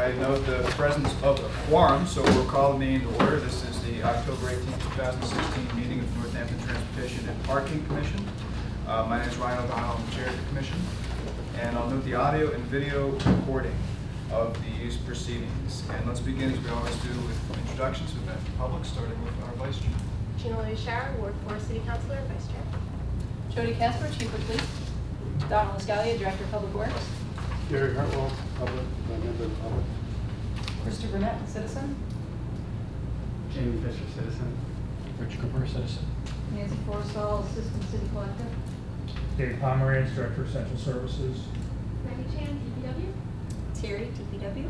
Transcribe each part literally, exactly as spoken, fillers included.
I note the presence of a quorum, so we'll call the meeting to order. This is the October eighteenth, two thousand sixteen meeting of the Northampton Transportation and Parking Commission. Uh, my name is Ryan O'Donnell, I'm the chair of the commission. And I'll note the audio and video recording of these proceedings. And let's begin, as we always do, with introductions with the public, starting with our vice chair. Gina Shara, Ward four City Councilor, Vice Chair. Jody Casper, Chief of Police. Donald Escalia, Director of Public Works. Gary Hartwell, public, member of the public. Christopher Burnett, citizen. Jamie Fisher, citizen. Rich Cooper, citizen. Nancy Forrestall, Assistant City Collector. Dave Pomerantz, Director of Central Services. Randy Chan, D P W. Terry, T P W.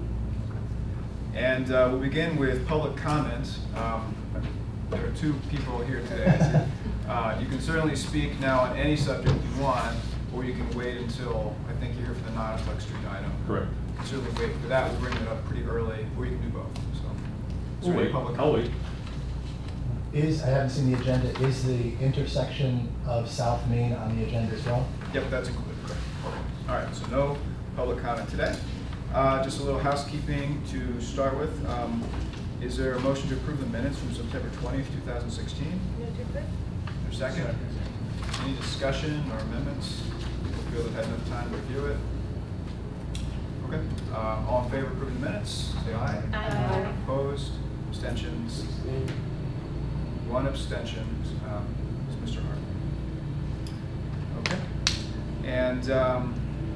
And uh, we'll begin with public comment. Um, there are two people here today. Uh, you can certainly speak now on any subject you want, or you can wait until, I think you're here for the Noho Street item. Correct. You can certainly wait for that. We're bringing it up pretty early, or you can do both. So, We'll any wait. public I'll comment? wait. Is, I haven't seen the agenda, is the intersection of South Main on the agenda as well? Yep, that's included, correct. Okay. All right, so no public comment today. Uh, just a little housekeeping to start with. Um, is there a motion to approve the minutes from September twentieth, two thousand sixteen? No, too quick. Is there a second? Any discussion or amendments? People feel they've had enough time to review it? Okay. Uh, all in favor of approving the minutes, say aye. Aye. Opposed? Abstentions? One abstention. Um, is Mister Hart. Okay. And um,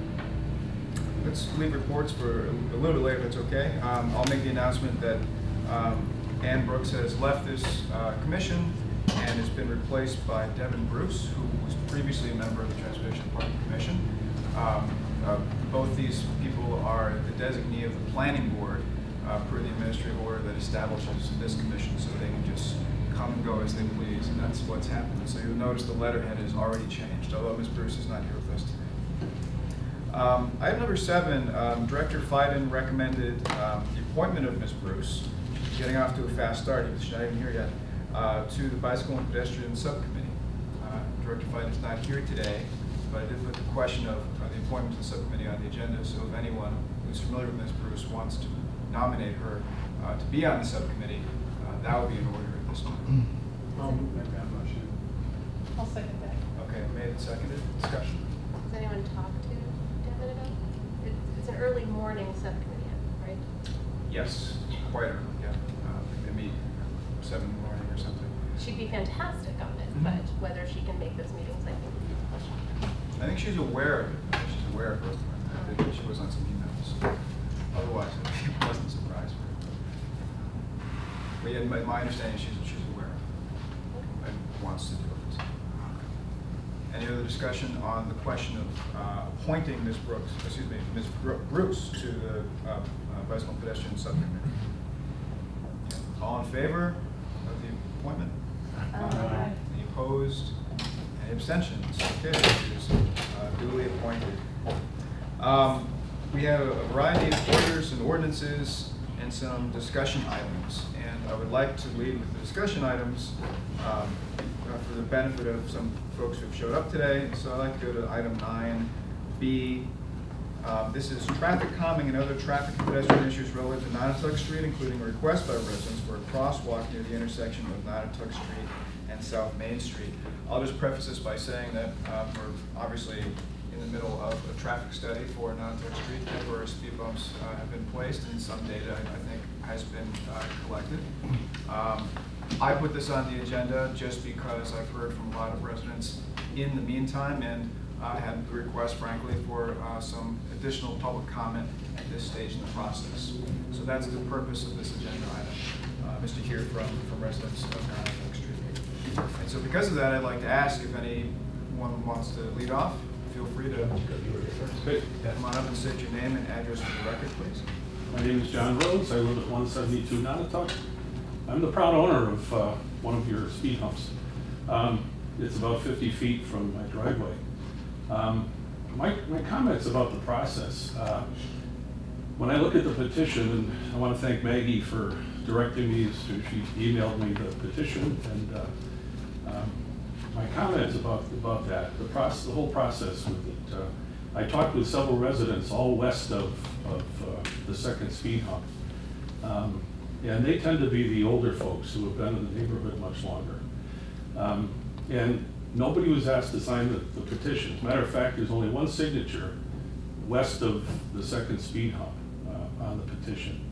let's leave reports for a little bit later, if it's okay. Um, I'll make the announcement that um, Ann Brooks has left this uh, commission and has been replaced by Devin Bruce, who was previously a member of the Transportation and Parking Commission. Um, uh, both these people are the designee of the planning board uh, per the administrative order that establishes this commission, so they can just come and go as they please, and that's what's happened. So you'll notice the letterhead has already changed, although Miz Bruce is not here with us today. Um, item number seven, um, Director Fiden recommended um, the appointment of Miz Bruce, getting off to a fast start, she's not even here yet, uh, to the Bicycle and Pedestrian Subcommittee. Uh, Director Fiden is not here today, but I did put the question of uh, the appointment to the subcommittee on the agenda, so if anyone who's familiar with Miz Bruce wants to nominate her uh, to be on the subcommittee, uh, that would be in order at this time. I'll make that motion. I'll second that. Okay, made and seconded, discussion. Does anyone talk to Devin about it? It's, it's an early morning subcommittee, right? Yes, quite early, yeah. Uh, they meet seven in the morning or something. She'd be fantastic on it, Mhm. but whether she can make those meetings, I think, is the question. I think she's aware of it. She's aware of it. I think she was on some emails. Otherwise, it wasn't a surprise for her. But yeah, my, my understanding is she's, she's aware of it and wants to do it. Any other discussion on the question of uh, appointing Miz Brooks, excuse me, Miz Bru- Bruce to the uh, uh, Bicycle and Pedestrian Subcommittee? All in favor of the appointment? Aye. Any opposed? Any abstentions? Okay, she is uh, duly appointed. Um, we have a variety of orders and ordinances and some discussion items. And I would like to lead with the discussion items um, uh, for the benefit of some folks who have showed up today. So I'd like to go to item nine B. Um, this is traffic calming and other traffic and pedestrian issues relative to Noho Street, including a request by residents for a crosswalk near the intersection of Noho Street and South Main Street. I'll just preface this by saying that um, we're obviously in the middle of a traffic study for Noho Street. Temporary speed bumps uh, have been placed, and some data, I think, has been uh, collected. Um, I put this on the agenda just because I've heard from a lot of residents in the meantime, and I uh, had the request, frankly, for uh, some additional public comment at this stage in the process. So that's the purpose of this agenda item, uh, is to hear from, from residents of Noho Street. And so because of that, I'd like to ask if anyone wants to lead off. Feel free to Great. come on up and state your name and address for the record, please. My name is John Rhodes. I live at one seventy-two Noho. I'm the proud owner of uh, one of your speed humps. Um, it's about fifty feet from my driveway. Um, my, my comments about the process. Uh, when I look at the petition, and I want to thank Maggie for directing me as to, she emailed me the petition, and uh, um, my comments about about that, the process, the whole process with it. Uh, I talked with several residents all west of, of uh, the second speed hump. Um, and they tend to be the older folks who have been in the neighborhood much longer. Um, and nobody was asked to sign the, the petition. As a matter of fact, there's only one signature west of the second speed hump uh, on the petition.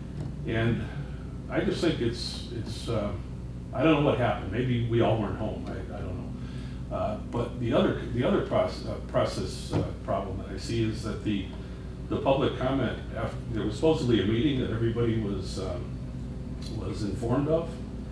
And I just think it's, it's uh, I don't know what happened. Maybe we all weren't home, I, I don't know. Uh, but the other, the other process, uh, process uh, problem that I see is that the, the public comment, after, there was supposedly a meeting that everybody was, um, was informed of.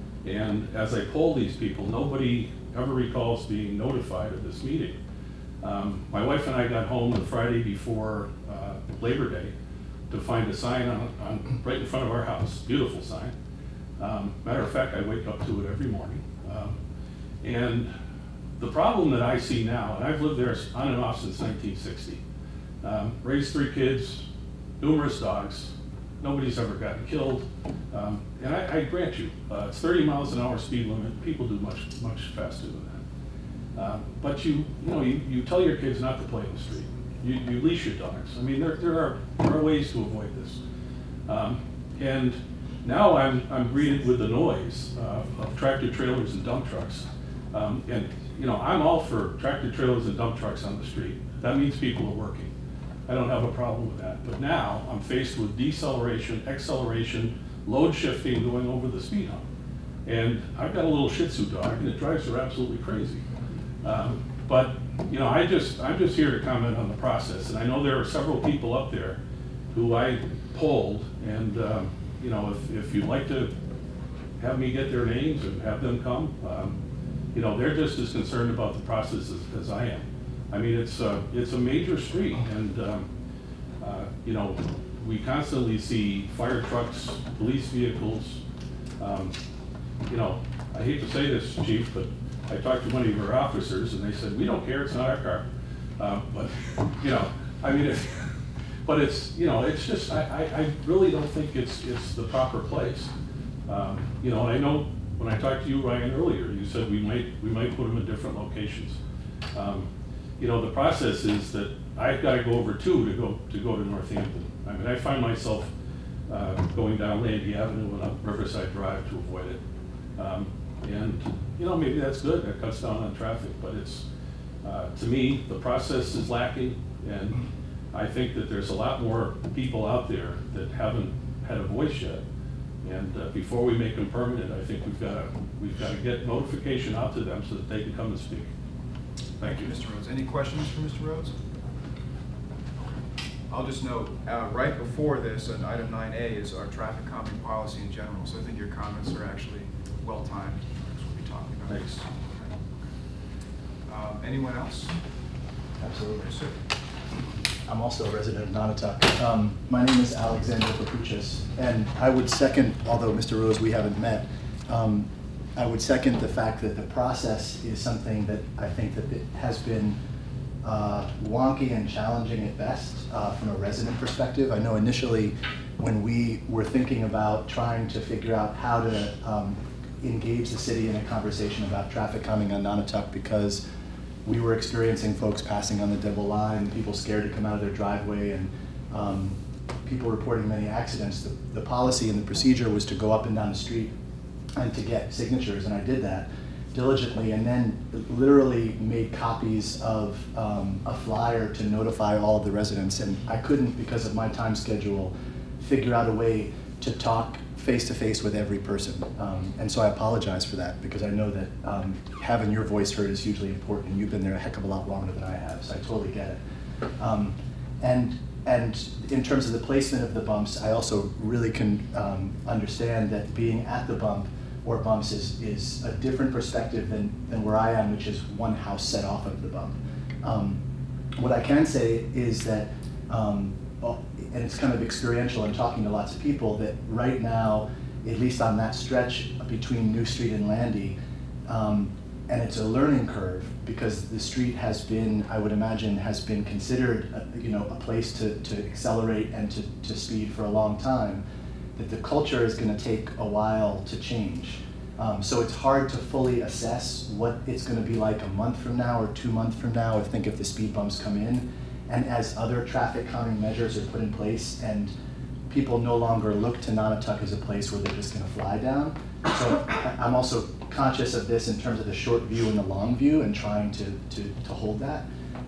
And as I polled these people, nobody ever recalls being notified of this meeting. Um, my wife and I got home the Friday before uh, Labor Day to find a sign on, on right in front of our house, beautiful sign. Um, matter of fact, I wake up to it every morning. Um, and the problem that I see now, and I've lived there on and off since nineteen sixty, um, raised three kids, numerous dogs, nobody's ever gotten killed. Um, and I, I grant you, uh, it's thirty miles an hour speed limit. People do much, much faster than that. Uh, but you, you know, you, you tell your kids not to play in the street. You, you leash your dogs. I mean, there, there are there are ways to avoid this. Um, and now I'm I'm greeted with the noise uh, of tractor trailers and dump trucks. Um, and you know, I'm all for tractor trailers and dump trucks on the street. That means people are working. I don't have a problem with that. But now I'm faced with deceleration, acceleration, load shifting going over the speed hump. And I've got a little Shih Tzu dog, and it drives her absolutely crazy. Um, but you know, I just I'm just here to comment on the process. And I know there are several people up there who I polled, and um, you know, if if you'd like to have me get their names and have them come, um, you know, they're just as concerned about the process as, as I am. I mean, it's uh, it's a major street, and um, uh, you know, we constantly see fire trucks, police vehicles. Um, you know, I hate to say this, Chief, but I talked to one of your officers, and they said, "We don't care; it's not our car." Um, but you know, I mean, it, but it's you know, it's just I, I, I really don't think it's it's the proper place. Um, you know, and I know when I talked to you, Ryan, earlier, you said we might we might put them in different locations. Um, you know, the process is that I've got to go over two to go to go to Northampton. I mean, I find myself uh, going down Landy Avenue and up Riverside Drive to avoid it. Um, and you know, maybe that's good. That cuts down on traffic. But it's uh, to me, the process is lacking, and I think that there's a lot more people out there that haven't had a voice yet. And uh, before we make them permanent, I think we've got to we've got to get notification out to them so that they can come and speak. Thank you, Mister Rhodes. Any questions for Mister Rhodes? I'll just note, uh, right before this, on item nine A is our traffic calming policy in general, so I think your comments are actually well-timed. That's what we'll be talking about. Thanks. Um, anyone else? Absolutely. Yes, sir. I'm also a resident of Nonotuck. Um, my name is Alexander Papuchis, and I would second, although Mister Rose, we haven't met, um, I would second the fact that the process is something that I think that it has been uh, wonky and challenging at best uh, from a resident perspective. I know initially when we were thinking about trying to figure out how to um, engage the city in a conversation about traffic calming on Nonotuck, because we were experiencing folks passing on the double line, people scared to come out of their driveway, and um, people reporting many accidents. The, the policy and the procedure was to go up and down the street and to get signatures, and I did that diligently, and then literally made copies of um, a flyer to notify all of the residents. And I couldn't, because of my time schedule, figure out a way to talk face-to-face with every person. Um, and so I apologize for that, because I know that um, having your voice heard is hugely important, and you've been there a heck of a lot longer than I have, so I totally get it. Um, and, and in terms of the placement of the bumps, I also really can um, understand that being at the bump or bumps is, is a different perspective than, than where I am, which is one house set off of the bump. Um, what I can say is that um, well, and it's kind of experiential in talking to lots of people, that right now, at least on that stretch between New Street and Landy, um, and it's a learning curve, because the street has been, I would imagine, has been considered a, you know, a place to, to accelerate and to, to speed for a long time, that the culture is going to take a while to change. Um, so it's hard to fully assess what it's going to be like a month from now or two months from now. I think if the speed bumps come in, and as other traffic calming measures are put in place and people no longer look to Nonotuck as a place where they're just gonna fly down. So I- I'm also conscious of this in terms of the short view and the long view and trying to, to, to hold that.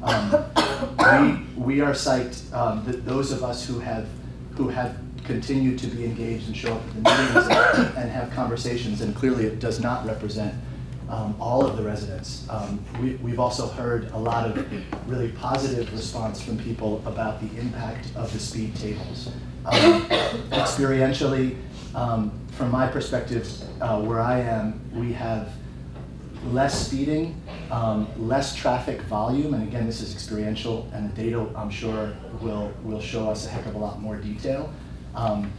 Um, we, we are psyched, um, that those of us who have, who have continued to be engaged and show up at the meetings and, and have conversations, and clearly it does not represent um, all of the residents. Um, we, we've also heard a lot of really positive response from people about the impact of the speed tables. Um, experientially, um, from my perspective, uh, where I am, we have less speeding, um, less traffic volume, and again, this is experiential, and the data, I'm sure, will, will show us a heck of a lot more detail. Um,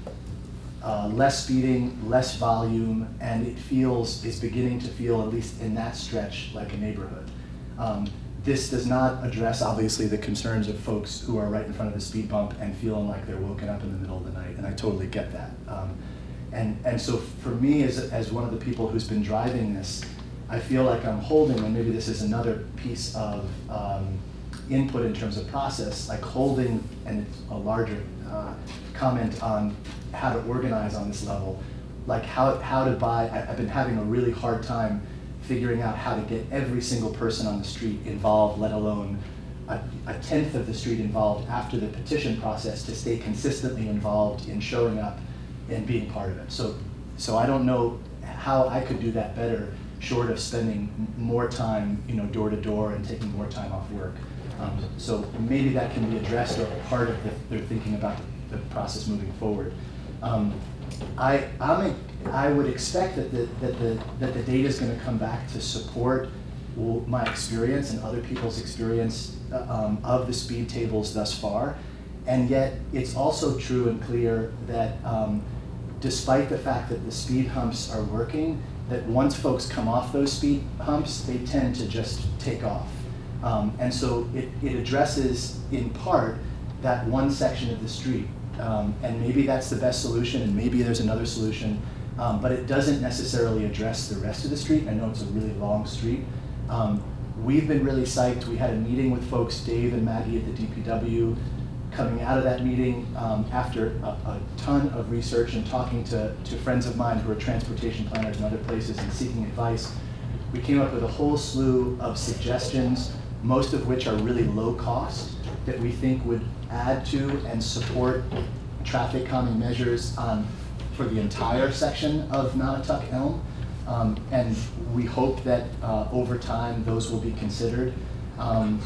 uh, less speeding, less volume, and it feels, is beginning to feel, at least in that stretch, like a neighborhood. Um, this does not address, obviously, the concerns of folks who are right in front of the speed bump and feeling like they're woken up in the middle of the night, and I totally get that. Um, and, and so for me, as, as one of the people who's been driving this, I feel like I'm holding, and maybe this is another piece of um, input in terms of process, like holding, and it's a larger uh, comment on how to organize on this level, like how, how to buy, I, I've been having a really hard time figuring out how to get every single person on the street involved, let alone a, a tenth of the street involved after the petition process to stay consistently involved in showing up and being part of it. So, so I don't know how I could do that better, short of spending more time, you know, door to door and taking more time off work. Um, so maybe that can be addressed or part of the, their thinking about the, the process moving forward. Um, I, I'm a, I would expect that the, that the, that the data is going to come back to support my experience and other people's experience um, of the speed tables thus far. And yet it's also true and clear that um, despite the fact that the speed humps are working, that once folks come off those speed humps, they tend to just take off. Um, and so it, it addresses, in part, that one section of the street. Um, and maybe that's the best solution, and maybe there's another solution, um, but it doesn't necessarily address the rest of the street. I know it's a really long street. Um, we've been really psyched. We had a meeting with folks, Dave and Maggie at the D P W, coming out of that meeting um, after a, a ton of research and talking to, to friends of mine who are transportation planners in other places and seeking advice. We came up with a whole slew of suggestions, most of which are really low cost, that we think would add to and support traffic calming measures on, for the entire section of Nonotuck Elm. Um, and we hope that uh, over time those will be considered. Um,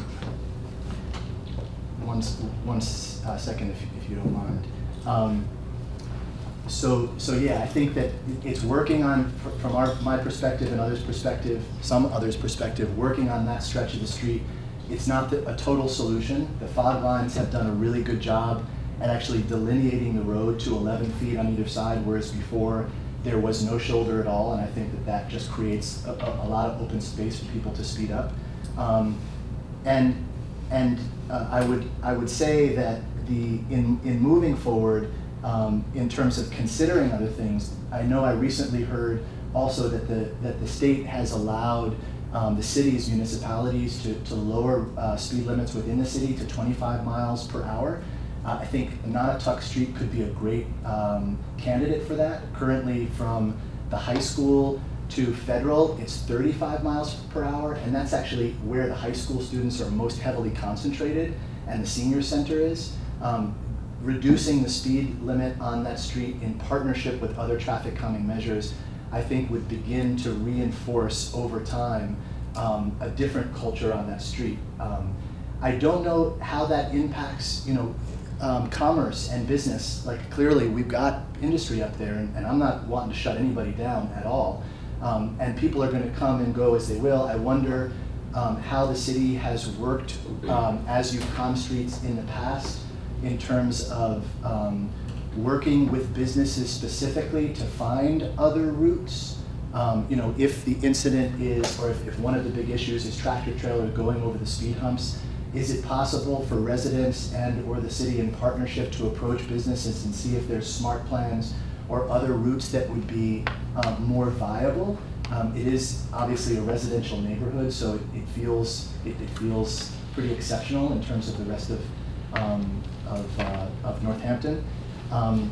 one one uh, second, if, if you don't mind. Um, so, so yeah, I think that it's working on, from our, my perspective and others' perspective, some others' perspective, working on that stretch of the street. It's not the, a total solution. The fog lines have done a really good job at actually delineating the road to eleven feet on either side, whereas before there was no shoulder at all, and I think that that just creates a, a, a lot of open space for people to speed up. Um, and and uh, I would I would say that the in in moving forward, um, in terms of considering other things, I know I recently heard also that the that the state has allowed Um, the cities, municipalities to, to lower uh, speed limits within the city to twenty-five miles per hour. Uh, I think Nonotuck Street could be a great um, candidate for that. Currently from the high school to Federal, it's thirty-five miles per hour, and that's actually where the high school students are most heavily concentrated and the senior center is. Um, reducing the speed limit on that street in partnership with other traffic calming measures, I think would begin to reinforce over time um, a different culture on that street. Um, I don't know how that impacts, you know, um, commerce and business. Like clearly we've got industry up there, and, and I'm not wanting to shut anybody down at all. Um, and people are going to come and go as they will. I wonder um, how the city has worked um, as you've calmed streets in the past in terms of um, working with businesses specifically to find other routes. Um, you know, if the incident is, or if, if one of the big issues is tractor trailers going over the speed humps, is it possible for residents and or the city in partnership to approach businesses and see if there's smart plans or other routes that would be um, more viable? Um, it is obviously a residential neighborhood, so it, it feels it, it feels pretty exceptional in terms of the rest of, um, of, uh, of Northampton. Um,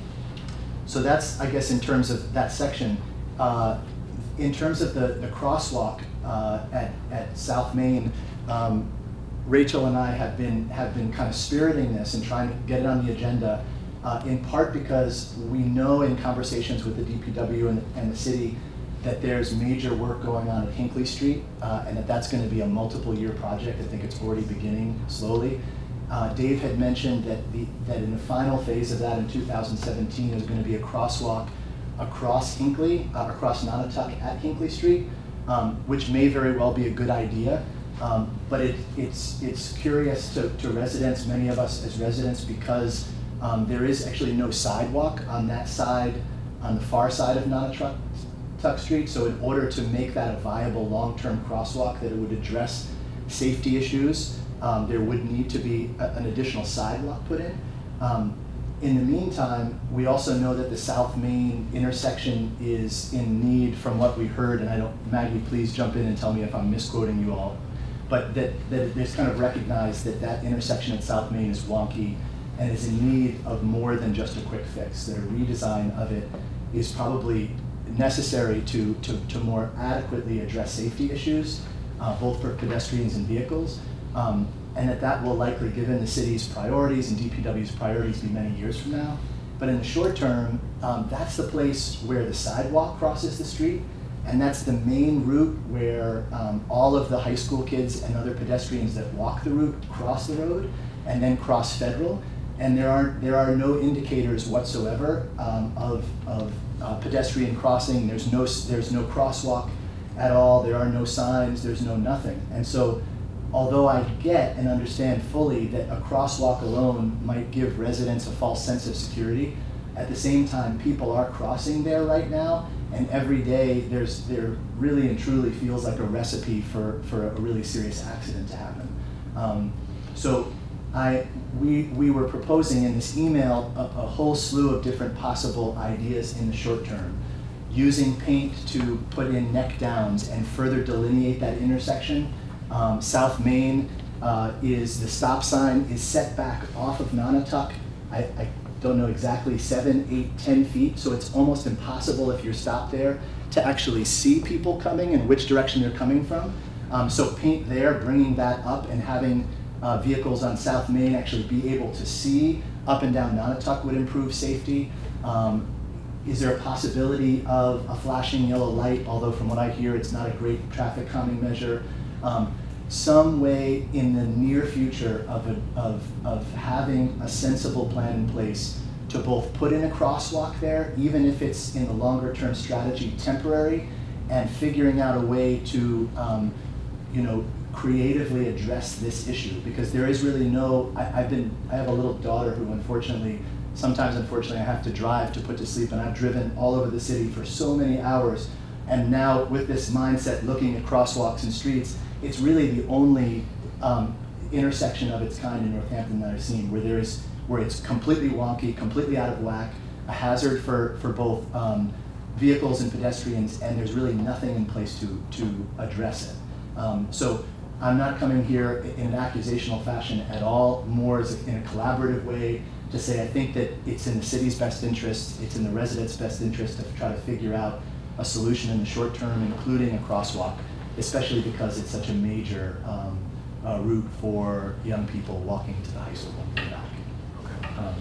so that's, I guess, in terms of that section. Uh, in terms of the, the crosswalk uh, at, at South Main, um, Rachel and I have been, have been kind of spiriting this and trying to get it on the agenda, uh, in part because we know in conversations with the D P W and, and the city that there's major work going on at Hinckley Street, uh, and that that's going to be a multiple year project. I think it's already beginning slowly. Uh, Dave had mentioned that, the, that in the final phase of that in two thousand seventeen, there's going to be a crosswalk across Hinckley, uh, across Nonotuck at Hinckley Street, um, which may very well be a good idea. Um, but it, it's, it's curious to, to residents, many of us as residents, because um, there is actually no sidewalk on that side, on the far side of Nonotuck Street. So in order to make that a viable long-term crosswalk that it would address safety issues, um, there would need to be a, an additional sidewalk put in. Um, in the meantime, we also know that the South Main intersection is in need, from what we heard, and I don't, Maggie, please jump in and tell me if I'm misquoting you all, but that, that it's kind of recognized that that intersection at South Main is wonky and is in need of more than just a quick fix, that a redesign of it is probably necessary to, to, to more adequately address safety issues, uh, both for pedestrians and vehicles, um, and that that will likely, given the city's priorities and D P W's priorities, be many years from now. But in the short term, um, that's the place where the sidewalk crosses the street, and that's the main route where um, all of the high school kids and other pedestrians that walk the route cross the road and then cross Federal. And there are, there are no indicators whatsoever um, of, of uh, pedestrian crossing. There's no, there's no crosswalk at all. There are no signs. There's no nothing. And so, although I get and understand fully that a crosswalk alone might give residents a false sense of security, at the same time, people are crossing there right now, and every day there's, there really and truly feels like a recipe for, for a really serious accident to happen. Um, so. I, we, we were proposing in this email a, a whole slew of different possible ideas in the short term, using paint to put in neck downs and further delineate that intersection. Um, South Main uh, is, the stop sign is set back off of Nonotuck. I, I don't know exactly, seven, eight, ten feet, so it's almost impossible if you're stopped there to actually see people coming and which direction they're coming from. Um, so paint there, bringing that up and having Uh, vehicles on South Main actually be able to see up and down Nonotuck would improve safety. Um, is there a possibility of a flashing yellow light, although from what I hear it's not a great traffic calming measure? Um, some way in the near future of, a, of, of having a sensible plan in place to both put in a crosswalk there, even if it's in the longer term strategy temporary, and figuring out a way to um, you know, creatively address this issue, because there is really no, I, I've been, I have a little daughter who unfortunately, sometimes unfortunately I have to drive to put to sleep, and I've driven all over the city for so many hours, and now with this mindset looking at crosswalks and streets, it's really the only um, intersection of its kind in Northampton that I've seen where there is, where it's completely wonky, completely out of whack, a hazard for, for both um, vehicles and pedestrians, and there's really nothing in place to, to address it. Um, so I'm not coming here in an accusational fashion at all, more as a, in a collaborative way to say I think that it's in the city's best interest, it's in the residents' best interest to try to figure out a solution in the short term, including a crosswalk, especially because it's such a major um, uh, route for young people walking to the high school and back. Okay. Um,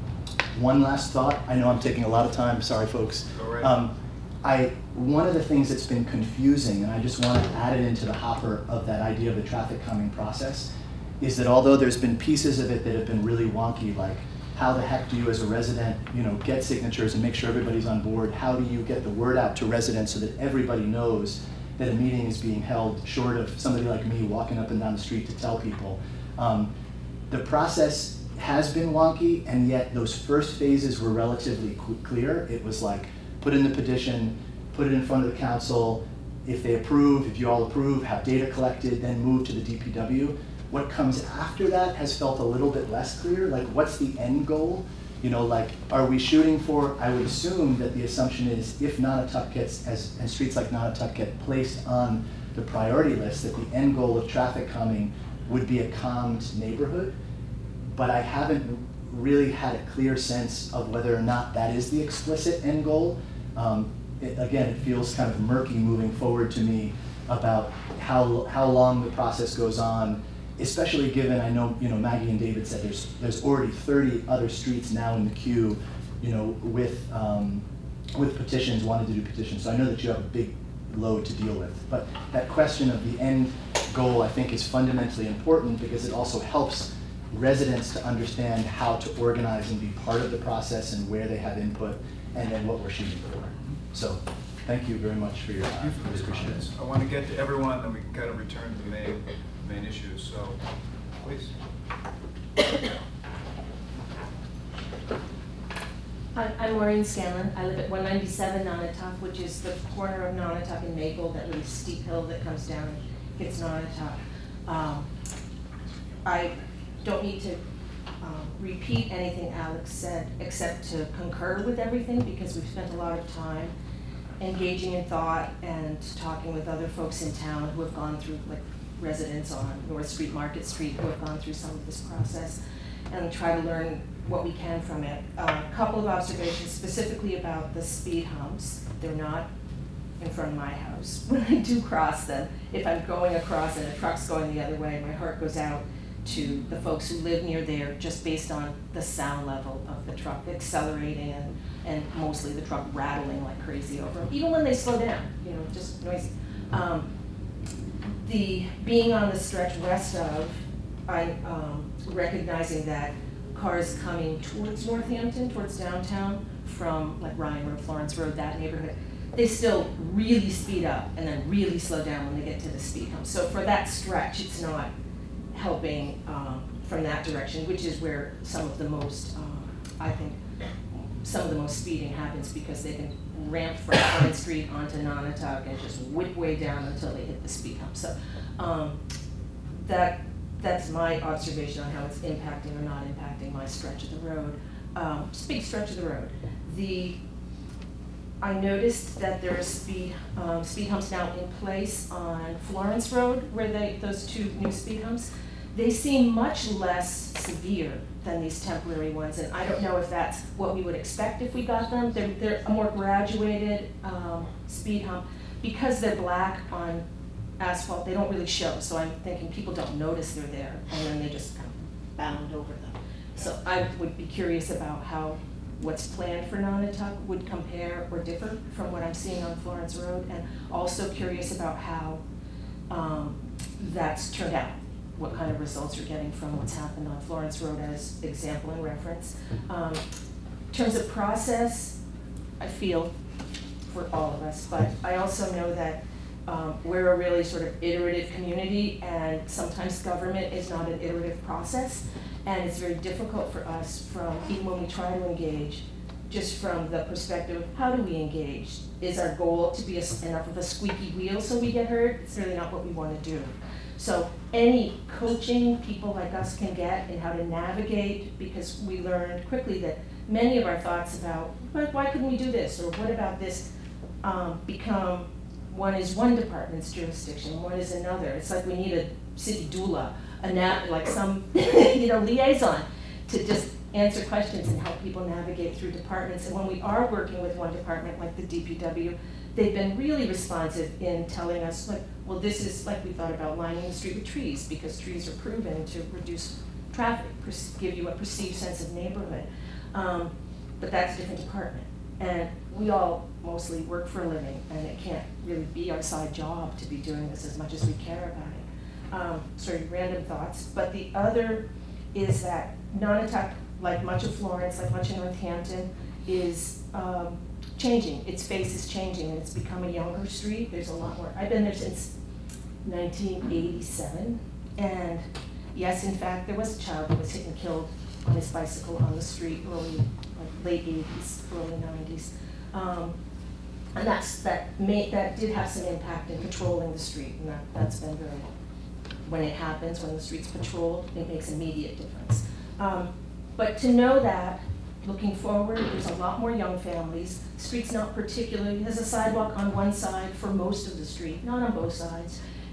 one last thought. I know I'm taking a lot of time, sorry folks. Go right. Um, I, one of the things that's been confusing, and I just want to add it into the hopper of that idea of the traffic calming process, is that although there's been pieces of it that have been really wonky, like how the heck do you as a resident, you know, get signatures and make sure everybody's on board? How do you get the word out to residents so that everybody knows that a meeting is being held, short of somebody like me walking up and down the street to tell people? Um, the process has been wonky, and yet those first phases were relatively clear. It was like, put in the petition, put it in front of the council. If they approve, if you all approve, have data collected, then move to the D P W. What comes after that has felt a little bit less clear. Like, what's the end goal? You know, like, are we shooting for, I would assume that the assumption is if Nonotuck gets, as, and streets like Nonotuck get placed on the priority list, that the end goal of traffic calming would be a calmed neighborhood, but I haven't really had a clear sense of whether or not that is the explicit end goal. Um, it, again, it feels kind of murky moving forward to me about how how long the process goes on, especially given, I know, you know, Maggie and David said there's there's already thirty other streets now in the queue, you know, with um, with petitions, wanting to do petitions. So I know that you have a big load to deal with. But that question of the end goal, I think, is fundamentally important because it also helps residents to understand how to organize and be part of the process and where they have input and then what we're shooting for. So thank you very much for your Thank you for those appreciate it. comments. I want to get to everyone, and we can kind of return to the main, main issues, so please. Hi, I'm Maureen Scanlon. I live at one ninety-seven Nonotuck, which is the corner of Nonotuck and Maple, that really steep hill that comes down and hits Nonotuck. Um, I don't need to um, repeat anything Alex said, except to concur with everything, because we've spent a lot of time engaging in thought and talking with other folks in town who have gone through, like residents on North Street, Market Street, who have gone through some of this process, and try to learn what we can from it. A uh, couple of observations specifically about the speed humps. They're not in front of my house. When I do cross them, if I'm going across and a truck's going the other way, my heart goes out to the folks who live near there, just based on the sound level of the truck accelerating and, and mostly the truck rattling like crazy over them, even when they slow down, you know, just noisy. Um, the being on the stretch west of, I um, recognizing that cars coming towards Northampton, towards downtown, from like Ryan Road, Florence Road, that neighborhood, they still really speed up and then really slow down when they get to the speed hump. So for that stretch, it's not helping um, from that direction, which is where some of the most, um, I think, some of the most speeding happens, because they can ramp from Front Street onto Nonotuck and just whip way down until they hit the speed hump. So um, that that's my observation on how it's impacting or not impacting my stretch of the road. Um, just big stretch of the road. The I noticed that there are speed um, speed humps now in place on Florence Road, where they those two new speed humps. They seem much less severe than these temporary ones, and I don't know if that's what we would expect if we got them. They're, they're a more graduated um, speed hump. Because they're black on asphalt, they don't really show, so I'm thinking people don't notice they're there, and then they just kind of bound over them. So I would be curious about how what's planned for Nonotuck would compare or differ from what I'm seeing on Florence Road, and also curious about how um, that's turned out, what kind of results you're getting from what's happened on Florence Road as example and reference. Um, in terms of process, I feel for all of us, but I also know that um, we're a really sort of iterative community, and sometimes government is not an iterative process, and it's very difficult for us from, even when we try to engage, just from the perspective of how do we engage? Is our goal to be a, enough of a squeaky wheel so we get heard? It's really not what we want to do. So any coaching people like us can get in how to navigate, because we learned quickly that many of our thoughts about, but why couldn't we do this, or what about this, um, become, one is one department's jurisdiction, one is another. It's like we need a city doula, a na like some you know, liaison to just answer questions and help people navigate through departments. And when we are working with one department, like the D P W, they've been really responsive in telling us, like, well, this is, like we thought about lining the street with trees, because trees are proven to reduce traffic, give you a perceived sense of neighborhood. Um, but that's a different department. And we all mostly work for a living, and it can't really be our side job to be doing this as much as we care about it. Um, sort of random thoughts. But the other is that Nonotuck, like much of Florence, like much of Northampton, is um, changing. Its face is changing, and it's become a younger street. There's a lot more. I've been there since nineteen eighty-seven, and yes, in fact, there was a child that was hit and killed on his bicycle on the street early, like late eighties, early nineties. Um, and that's, that, may, that did have some impact in patrolling the street, and that, that's been very, when it happens, when the street's patrolled, it makes immediate difference. Um, but to know that, looking forward, there's a lot more young families. Street's not particularly, there's a sidewalk on one side for most of the street, not on both sides.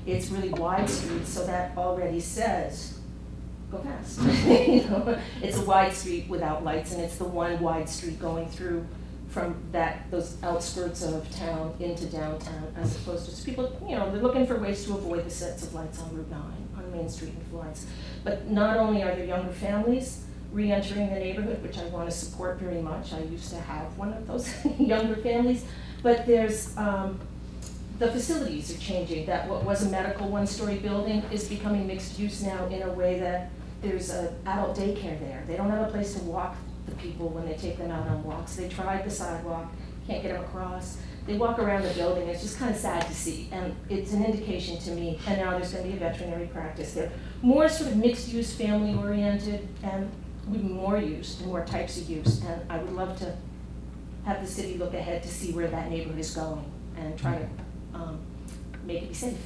It's really wide street, so that already says, go fast. You know, it's a wide street without lights, and it's the one wide street going through from that, those outskirts of town into downtown, as opposed to, so people, you know, they're looking for ways to avoid the sets of lights on Route nine, on Main Street in Florence. But not only are there younger families re-entering the neighborhood, which I want to support very much, I used to have one of those younger families, but there's, um, the facilities are changing. That what was a medical one-story building is becoming mixed use now in a way that there's an adult daycare there. They don't have a place to walk the people when they take them out on walks. They tried the sidewalk, can't get them across. They walk around the building, it's just kind of sad to see, and it's an indication to me, and now there's going to be a veterinary practice there. More sort of mixed-use, family-oriented, and with more use, and more types of use, and I would love to have the city look ahead to see where that neighborhood is going, and try to um, make it be safe.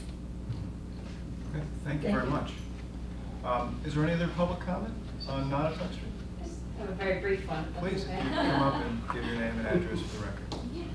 Okay, thank you Thank very you. much. Um, is there any other public comment on Nonotuck Street? I have a very brief one. if that's Please, okay. you can come up and give your name and address for the record.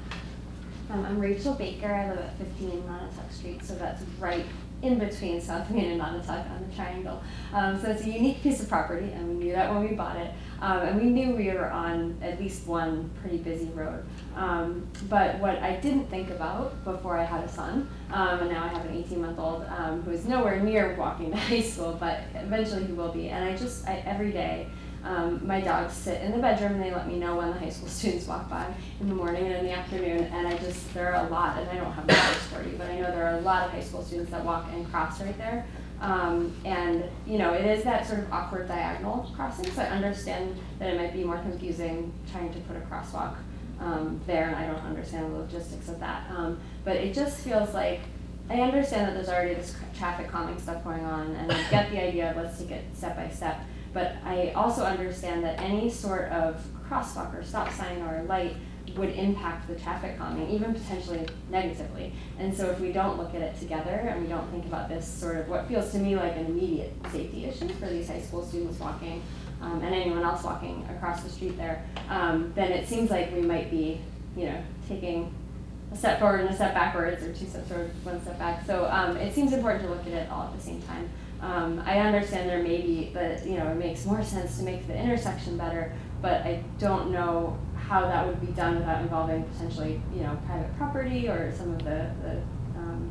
Um, I'm Rachel Baker. I live at fifteen Nonotuck Street, so that's right in between South Main and Nonotuck on the triangle. Um, so it's a unique piece of property, and we knew that when we bought it. Um, and we knew we were on at least one pretty busy road. Um, but what I didn't think about before I had a son, um, and now I have an eighteen-month-old um, who is nowhere near walking to high school, but eventually he will be. And I just, I, every day, Um, my dogs sit in the bedroom and they let me know when the high school students walk by in the morning and in the afternoon, and I just, there are a lot, and I don't have numbers for you, but I know there are a lot of high school students that walk and cross right there. Um, and, you know, it is that sort of awkward diagonal crossing, so I understand that it might be more confusing trying to put a crosswalk um, there, and I don't understand the logistics of that. Um, but it just feels like, I understand that there's already this traffic calming stuff going on, and I get the idea of let's take it step by step. But I also understand that any sort of crosswalk or stop sign or light would impact the traffic calming, even potentially negatively. And so if we don't look at it together and we don't think about this sort of what feels to me like an immediate safety issue for these high school students walking um, and anyone else walking across the street there, um, then it seems like we might be, you know, taking a step forward and a step backwards, or two steps forward, one step back. So um, it seems important to look at it all at the same time. Um, I understand there may be, but you know, it makes more sense to make the intersection better, but I don't know how that would be done without involving potentially, you know, private property or some of the, the um,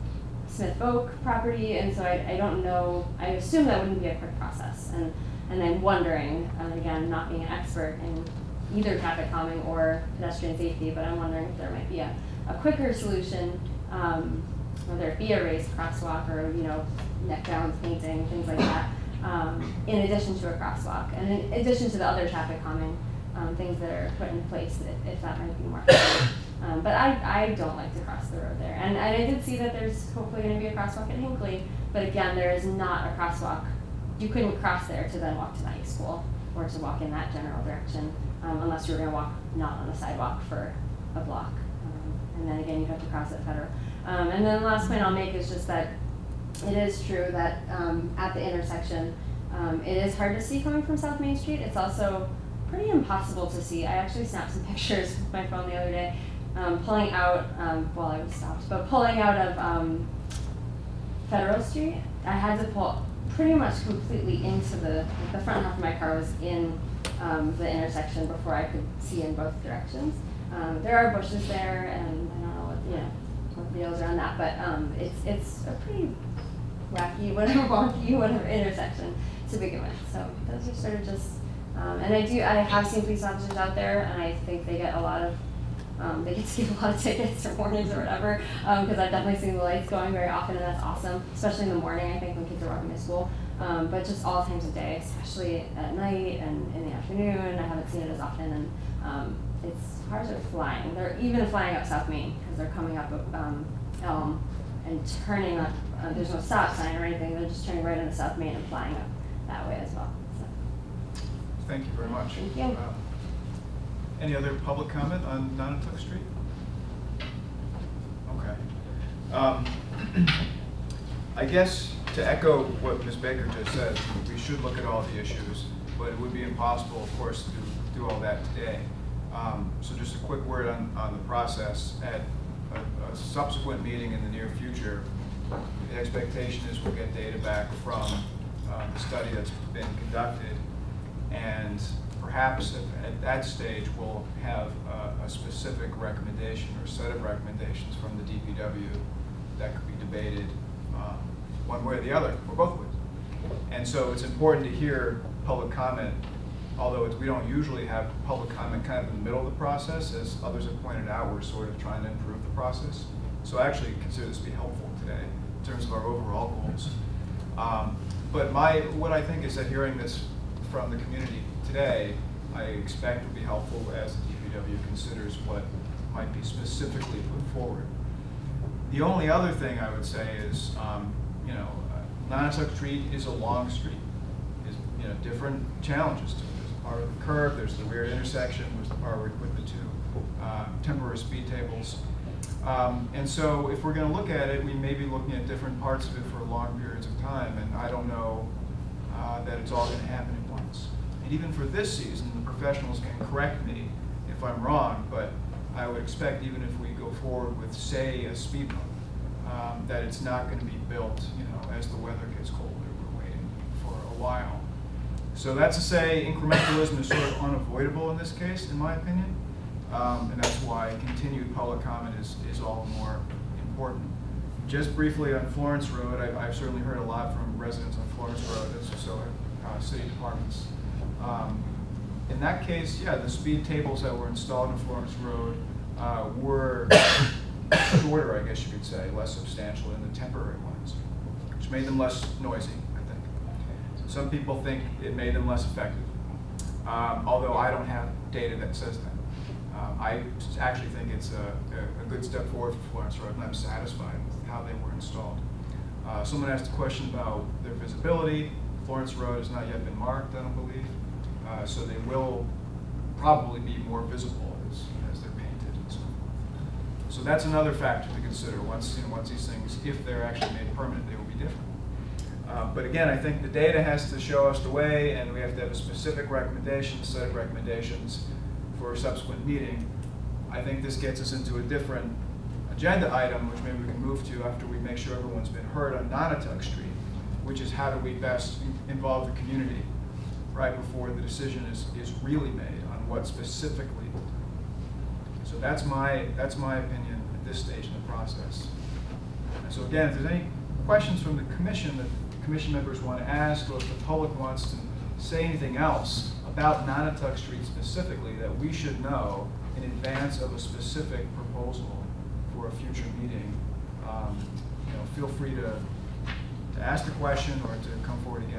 Smith Oak property, and so I, I don't know, I assume that wouldn't be a quick process, and, and I'm wondering, and again, not being an expert in either traffic calming or pedestrian safety, but I'm wondering if there might be a, a quicker solution, um, whether it be a raised crosswalk or, you know, neck downs, painting, things like that, um, in addition to a crosswalk, and in addition to the other traffic calming um, things that are put in place, if, if that might be more helpful. Um, but I, I don't like to cross the road there, and, and I did see that there's hopefully going to be a crosswalk at Hinckley, but again, there is not a crosswalk. You couldn't cross there to then walk to the high school or to walk in that general direction, um, unless you were going to walk not on the sidewalk for a block, um, and then again, you have to cross at Federal. Um, and then the last point I'll make is just that it is true that um, at the intersection, um, it is hard to see coming from South Main Street. It's also pretty impossible to see. I actually snapped some pictures with my phone the other day, um, pulling out, um, well, I was stopped, but pulling out of um, Federal Street. I had to pull pretty much completely into the, the front half of my car was in um, the intersection before I could see in both directions. Um, there are bushes there, and I don't know what, you know, what the deals are on that, but um, it's it's a pretty wacky, whatever, wonky, whatever intersection to begin with. So those are sort of just, um, and I do, I have seen police officers out there, and I think they get a lot of, um, they get to give a lot of tickets or warnings or whatever, because um, I've definitely seen the lights going very often, and that's awesome, especially in the morning, I think, when kids are walking to school. Um, but just all times of day, especially at night and in the afternoon, I haven't seen it as often, and um, it's, cars are flying. They're even flying up South Main, because they're coming up um, Elm and turning up, uh, there's no stop sign or anything, they're just turning right into South Main and flying up that way as well. So. Thank you very much. Thank you. Uh, any other public comment on Nonotuck Street? Okay. Um, I guess to echo what Miz Baker just said, we should look at all the issues, but it would be impossible, of course, to do all that today. Um, so just a quick word on, on the process. At a, a subsequent meeting in the near future, The expectation is we'll get data back from uh, the study that's been conducted, and perhaps at, at that stage we'll have a, a specific recommendation or set of recommendations from the D P W that could be debated um, one way or the other, or both ways. And so it's important to hear public comment, although it's, we don't usually have public comment kind of in the middle of the process. As others have pointed out, we're sort of trying to improve the process. So I actually consider this to be helpful today in terms of our overall goals. Um, but my, what I think is that hearing this from the community today, I expect will be helpful as the D P W considers what might be specifically put forward. The only other thing I would say is, um, you know, uh, Nonotuck Street is a long street. There's, you know, different challenges to it. There's a part of the curve, there's the weird intersection, there's the part where we put the two uh, temporary speed tables. Um, and so if we're going to look at it, we may be looking at different parts of it for long periods of time, and I don't know uh, that it's all going to happen at once. And even for this season, the professionals can correct me if I'm wrong, but I would expect even if we go forward with, say, a speed bump, um, that it's not going to be built, you know, as the weather gets colder. We're waiting for a while. So that's to say incrementalism is sort of unavoidable in this case, in my opinion. Um, and that's why continued public comment is, is all the more important. Just briefly on Florence Road, I, I've certainly heard a lot from residents on Florence Road, as so have uh, city departments. Um, in that case, yeah, the speed tables that were installed on Florence Road uh, were shorter, I guess you could say, less substantial than the temporary ones, which made them less noisy, I think. So some people think it made them less effective, um, although I don't have data that says that. Um, I actually think it's a, a, a good step forward for Florence Road, and I'm satisfied with how they were installed. Uh, someone asked a question about their visibility. Florence Road has not yet been marked, I don't believe, uh, so they will probably be more visible as, as they're painted and so forth. So that's another factor to consider. Once, you know, once these things, if they're actually made permanent, they will be different. Uh, but again, I think the data has to show us the way, and we have to have a specific recommendation, set of recommendations for a subsequent meeting. I think this gets us into a different agenda item, which maybe we can move to after we make sure everyone's been heard on Nonotuck Street, which is how do we best involve the community right before the decision is, is really made on what specifically. So that's my, that's my opinion at this stage in the process. And so again, if there's any questions from the commission that commission members want to ask, or if the public wants to say anything else about Nonotuck Street specifically that we should know in advance of a specific proposal for a future meeting, um, you know, feel free to, to ask the question or to come forward again.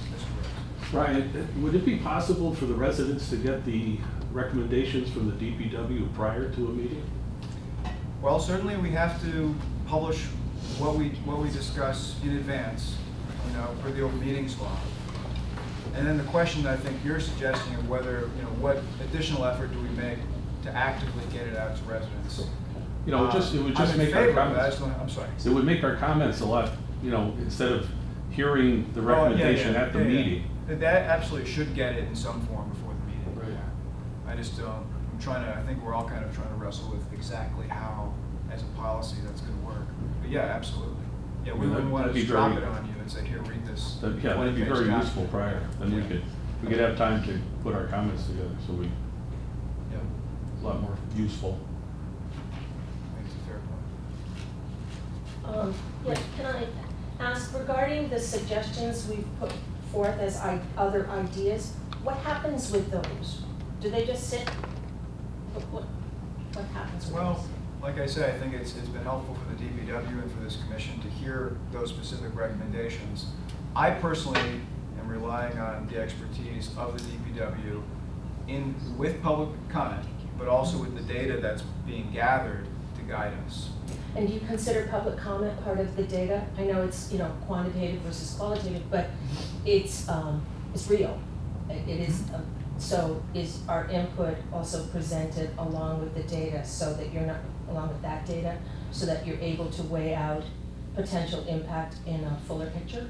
Ryan, would it be possible for the residents to get the recommendations from the D P W prior to a meeting? Well, certainly we have to publish what we what we discuss in advance, you know, for the open meetings law. And then the question that I think you're suggesting of whether, you know, what additional effort do we make to actively get it out to residents? You know, it just it would just I'm in make our favor of that. I comments. just don't- I'm sorry. It would make our comments a lot, you know, instead of hearing the Oh, yeah, recommendation yeah, at the yeah, yeah. meeting. That absolutely should get it in some form before the meeting. Right. Yeah. I just don't, I'm trying to, I think we're all kind of trying to wrestle with exactly how, as a policy, that's going to work. But yeah, absolutely. Yeah, we Yeah, wouldn't want to that'd be just drop very- it on you and say, here, read this. That, yeah, that'd be twenty-page very document. useful prior. Then we Yeah. could we could have time to put our comments together, so we Yeah, a lot more useful. I think it's a fair point. Um, yeah, can I ask regarding the suggestions we've put forth as I, other ideas, what happens with those? Do they just sit? What, what, what happens with Well, those? like I said, I think it's, it's been helpful for the D P W and for this commission to hear those specific recommendations. I personally am relying on the expertise of the D P W in, with public comment, but also with the data that's being gathered to guide us. And do you consider public comment part of the data? I know it's, you know, quantitative versus qualitative, but it's, um, it's real. It it is, um, so is our input also presented along with the data so that you're not, along with that data, so that you're able to weigh out potential impact in a fuller picture?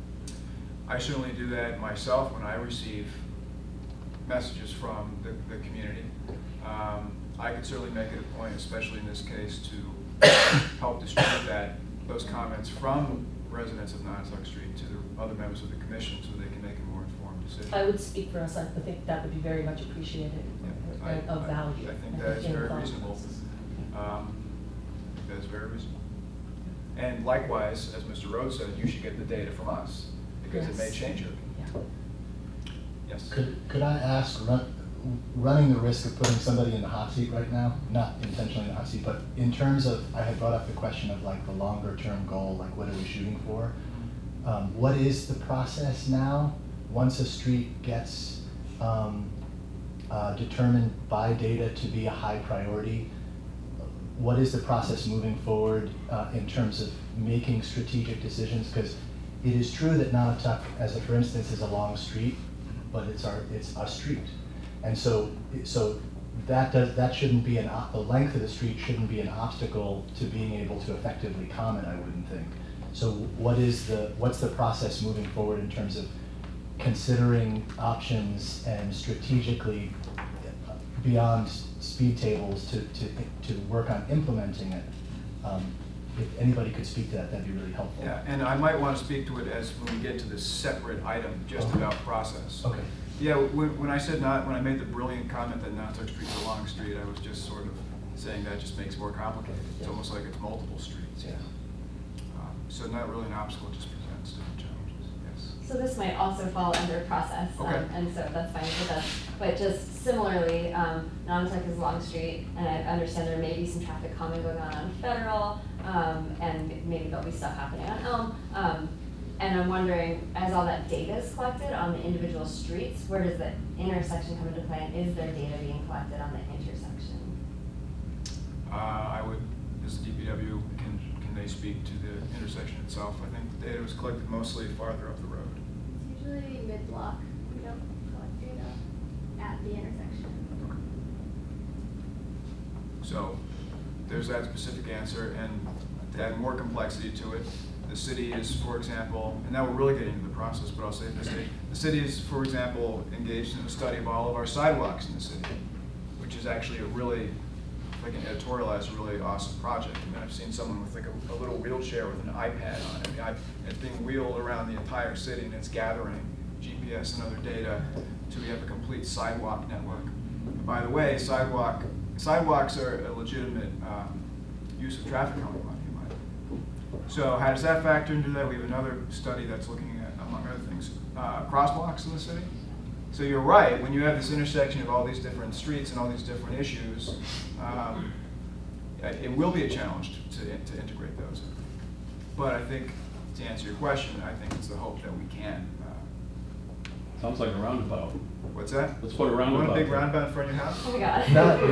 I certainly do that myself when I receive messages from the, the community. Um, I could certainly make it a point, especially in this case, to help distribute that those comments from residents of Nonotuck Street to the other members of the commission so they can make a more informed decision. I would speak for us, I think that would be very much appreciated Yeah, I- and of I- value. I think that is in very thought. reasonable. Um, I think that is very reasonable. And likewise, as Mister Rhodes said, you should get the data from us, because it may Yes. change your opinion. Yeah. Yes? Could, could I ask, run, running the risk of putting somebody in the hot seat right now, not intentionally in the hot seat, but in terms of, I had brought up the question of like the longer term goal, like what are we shooting for? Um, what is the process now, once a street gets um, uh, determined by data to be a high priority? What is the process moving forward uh, in terms of making strategic decisions? Because it is true that Nonotuck, as a for instance, is a long street, but it's our it's a street, and so so that does that shouldn't be an op- the length of the street shouldn't be an obstacle to being able to effectively comment. I wouldn't think. So what is the what's the process moving forward in terms of considering options and strategically beyond speed tables to, to, to work on implementing it? Um, if anybody could speak to that, that'd be really helpful. Yeah, and I might want to speak to it as when we get to this separate item just Okay. about process. Okay. Yeah, when, when I said not, when I made the brilliant comment that Nonotuck Street's a long street, I was just sort of saying that just makes it more complicated. It's almost like it's multiple streets. Yeah. Um, so not really an obstacle, it just presents different challenges. Yes. So this might also fall under process, um, Okay. and so that's fine with us. But just similarly, um, Nonotuck is a long street, and I understand there may be some traffic calming going on on Federal, um, and maybe there'll be stuff happening on Elm. Um, and I'm wondering, as all that data is collected on the individual streets, where does the intersection come into play, and is there data being collected on the intersection? Uh, I would, as D P W, can, can they speak to the intersection itself? I think the data was collected mostly farther up the road. It's usually mid-block. We don't collect data at the intersection. So there's that specific answer, and to add more complexity to it, the city is, for example, and now we're really getting into the process, but I'll say this, the, the city is, for example, engaged in a study of all of our sidewalks in the city, which is actually a really, if I can editorialize, a really awesome project. I mean, I've seen someone with like a, a little wheelchair with an iPad on it. The iP- it's being wheeled around the entire city, and it's gathering G P S and other data to have a complete sidewalk network. And by the way, sidewalk sidewalks are a legitimate um, use of traffic calming money. in my opinion. So how does that factor into that? We have another study that's looking at, among other things, uh, crosswalks in the city. So you're right, when you have this intersection of all these different streets and all these different issues, um, it will be a challenge to, to integrate those. But I think, to answer your question, I think it's the hope that we can. Uh, Sounds like a roundabout. what's that? Let's put a You roundabout. want a big there. roundabout in front of your house? Oh my god.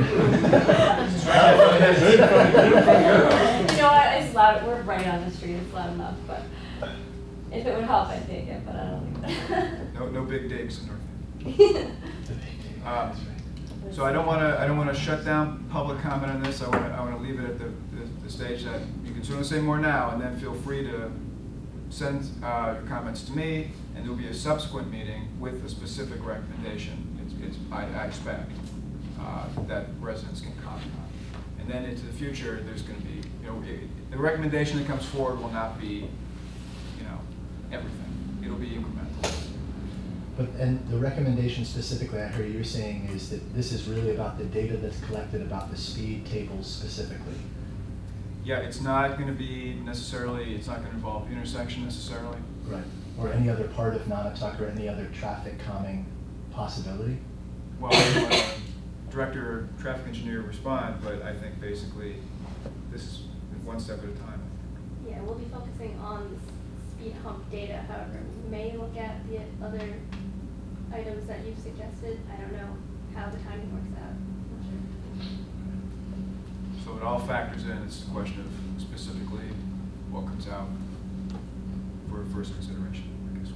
No. You know what, it's loud, we're right on the street, it's loud enough, but if it would help, I'd take it, but I don't think that. No, no big digs in Northampton. Uh, Um, So I don't want to. I don't want to shut down public comment on this. I want to. I want to leave it at the, the, the stage that you can certainly say more now, and then feel free to send uh, your comments to me, and there'll be a subsequent meeting with a specific recommendation. It's, it's I, I expect uh, that residents can comment on, and then into the future, there's going to be, you know, it, the recommendation that comes forward will not be, you know, everything. It'll be incremental. But, and the recommendation specifically, I heard you saying, is that this is really about the data that's collected about the speed tables specifically. Yeah, it's not going to be necessarily, it's not going to involve the intersection necessarily. Right. Or any other part of Nonotuck or any other traffic calming possibility? Well, I'll let, uh, director or traffic engineer respond, but I think basically this is one step at a time. Yeah, we'll be focusing on the speed hump data. However, we may look at the other items that you've suggested. I don't know how the timing works out. I'm not sure. So it all factors in. It's a question of specifically what comes out for first consideration, I guess.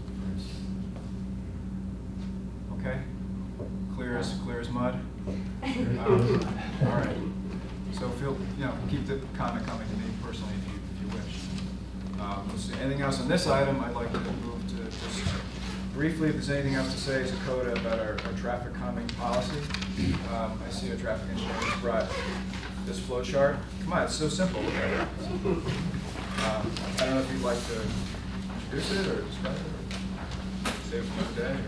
Okay? Clear as clear as mud. Um, all right. So feel, you know, keep the comment coming to me personally if you if you wish. Um, let's see. Anything else on this item? I'd like to move to just briefly, if there's anything else to say as a coda about our, our traffic calming policy. Um, I see our traffic engineer has brought this flow chart. Come on, it's so simple. Look at it. Um, I don't know if you'd like to introduce it or describe it or save it for another day.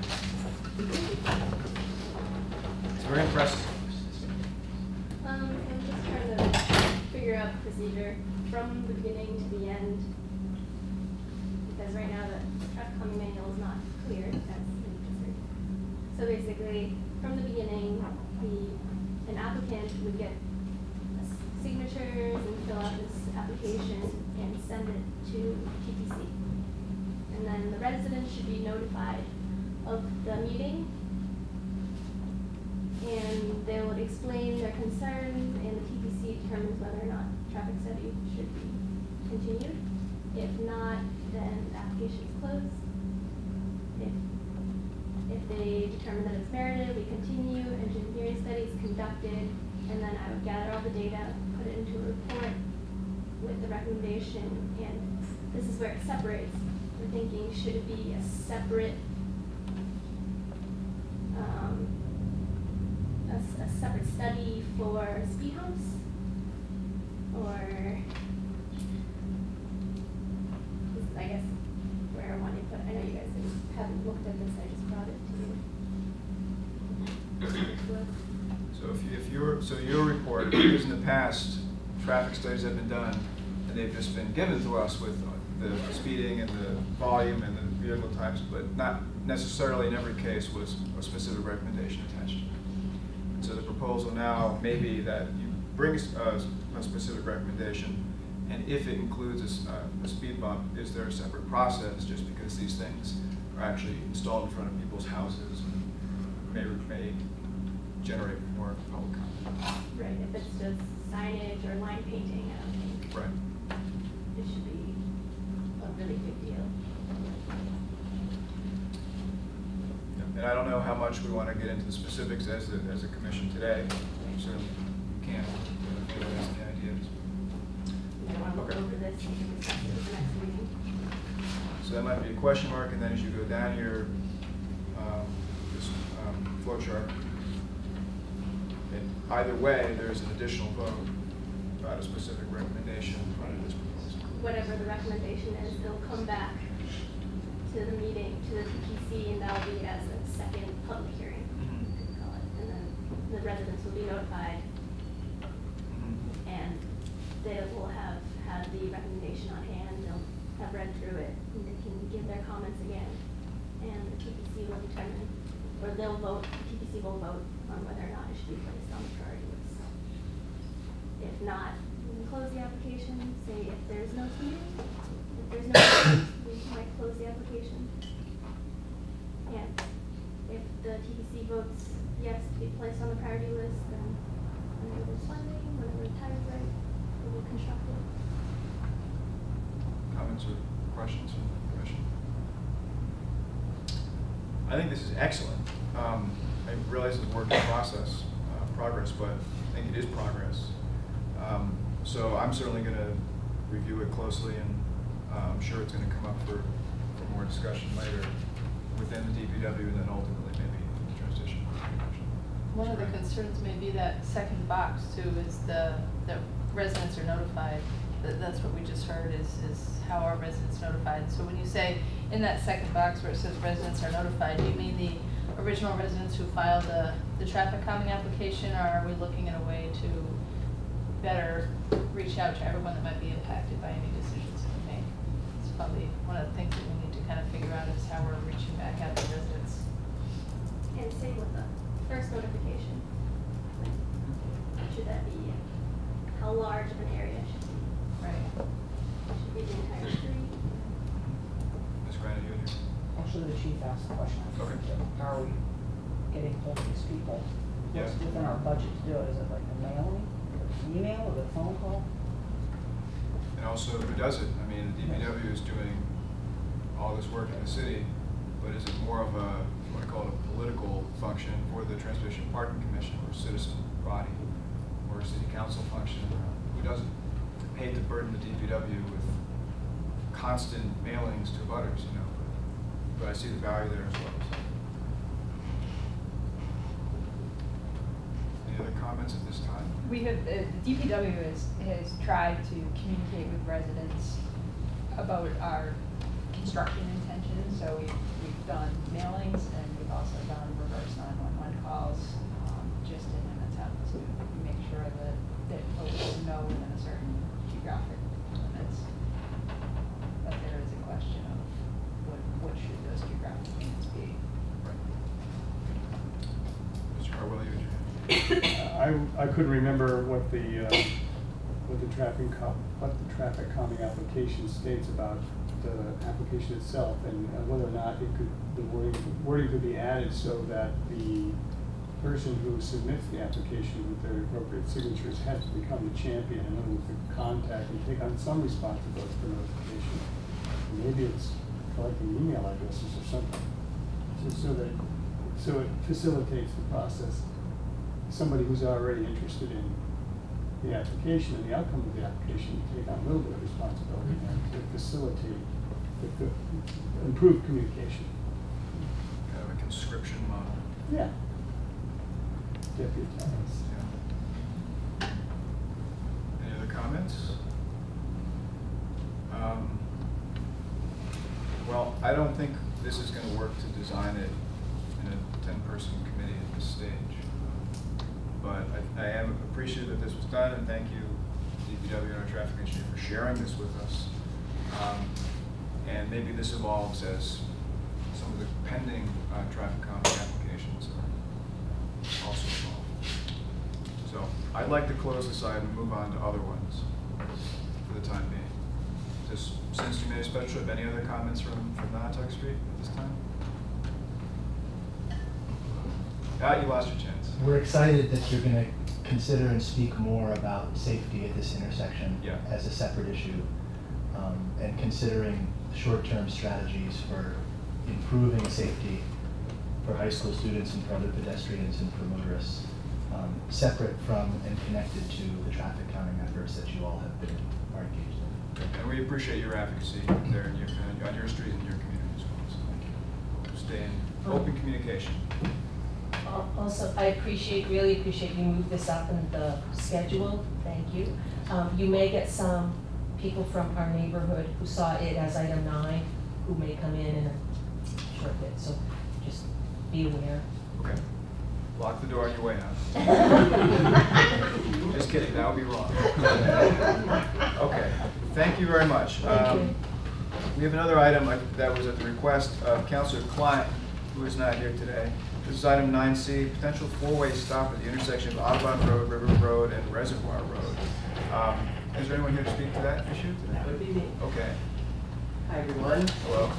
It's very impressive. Um, I'm just trying to figure out the procedure from the beginning to the end. Because right now the traffic calming manual is not clear, as interesting. So basically, from the beginning, the, an applicant would get signatures and fill out this application and send it to T P C. And then the residents should be notified of the meeting, and they would explain their concerns, and the T P C determines whether or not traffic study should be continued. If not, then the application is closed. If, if they determine that it's merited, we continue, engineering studies conducted, and then I would gather all the data, put it into a report with the recommendation, and this is where it separates. We're thinking, should it be a separate, um, a, s- a separate study for speed humps, or this is, I guess, where I want to put. I know you guys didn't- haven't looked at this. I just brought it to you. So if, you, if you're, so your report, because in the past, traffic studies have been done, and they've just been given to us with the speeding and the volume and the vehicle types, but not necessarily in every case was a specific recommendation attached. And so the proposal now may be that you bring a, a specific recommendation, and if it includes a, s- a speed bump, is there a separate process, just because these things are actually installed in front of people's houses and may, may generate more public comment. Right, if it's just signage or line painting, I don't think Right. it should be a really big deal. Yeah. And I don't know how much we want to get into the specifics as a, as a commission today, so we can, if anyone has any ideas. I want to look Okay. over this and discuss it at the next meeting. So that might be a question mark, and then as you go down your, um, this, um, flow chart, and either way, there's an additional vote about a specific recommendation under this proposal. Whatever the recommendation is, they'll come back to the meeting, to the T P C, and that'll be as a second public hearing, Mhm. we call it. And then the residents will be notified, Mhm. and they will have had the recommendation on hand, they'll have read through it, and they can give their comments again. And the T P C will determine, or they'll vote, the T P C will vote on whether or not it should be placed on the priority list. If not, we can close the application, say if there's no speeding, if there's no speeding, we might close the application. And if the T P C votes yes to be placed on the priority list, then whenever there's funding, whenever the time is right, we will construct it. Comments or questions from the commission? I think this is excellent. Um, I realize it's a work in process, uh, progress, but I think it is progress. Um, so I'm certainly going to review it closely, and uh, I'm sure it's going to come up for, for more discussion later within the D P W, and then ultimately maybe the transition. One of the concerns may be that second box too, is the, the residents are notified. That, that's what we just heard is, is how are residents notified. So when you say in that second box where it says residents are notified, do you mean the original residents who filed the, the traffic calming application, or are we looking at a way to better reach out to everyone that might be impacted by any decisions that we make? It's probably one of the things that we need to kind of figure out is how we're reaching back out to residents. And same with the first notification. Should that be, how large of an area should be? Right. Should be the entire street? Miz Granite, you in here? Actually, the chief asked the question. Okay. How are we getting hold of these people? Yeah. What's within our budget to do it? Is it like a mailing, or an email, or a phone call? And also, who does it? I mean, the D P W is doing all this work in the city, but is it more of a, if you want to call it a political function for the Transportation Parking Commission, or citizen body, or a city council function? Who does it? I hate to burden the D P W with constant mailings to butters, you know, but, but I see the value there as well. So. Any other comments at this time? We have, uh, D P W has, has tried to communicate with residents about our construction intentions. So we've, we've done mailings and we've also done reverse nine one one calls, um, just in an attempt to make sure that, that folks know within a certain geographic limits. But there is a question of what, what should those geographic limits be? Mister Harwell, you I, I couldn't remember what the, uh, what the traffic com, what the traffic calming application states about the application itself, and uh, whether or not it could, the wording, wording could be added so that the person who submits the application with their appropriate signatures has to become the champion, in other words, to contact and take on some responsibility for notification. And maybe it's collecting email addresses or something, so, so that, so it facilitates the process. Somebody who's already interested in the application and the outcome of the application to take on a little bit of responsibility and to facilitate the, the improved communication. Kind of a conscription model. Yeah. Deputize. Yeah. Any other comments? Um, well, I don't think this is going to work to design it in a ten-person committee at this stage. But I, I am appreciative that this was done, and thank you, D P W and our traffic engineer, for sharing this with us. Um, and maybe this evolves as some of the pending uh, traffic calming applications are also evolved. So I'd like to close this item and move on to other ones for the time being. Just since you made a special trip, any other comments from, from Nonotuck Street at this time? Ah, you lost your chance. We're excited that you're going to consider and speak more about safety at this intersection yeah. as a separate issue, um, and considering short-term strategies for improving safety for high school students and for other pedestrians and for motorists, um, separate from and connected to the traffic calming efforts that you all have been are engaged in. And we appreciate your advocacy there in your, on your street and your community as well. So thank you. We'll stay in open communication. Also, I appreciate, really appreciate you moved this up in the schedule. Thank you. Um, you may get some people from our neighborhood who saw it as item nine who may come in in a short bit. So just be aware. Okay. Lock the door on your way out. Just kidding. That would be wrong. Okay. Thank you very much. Thank um, you. We have another item that was at the request of Councilor Klein, who is not here today. This is item nine C, potential four-way stop at the intersection of Audubon Road, River Road, and Reservoir Road. Um, is there anyone here to speak to that issue today? That would be me. Okay. Hi, everyone. Hello.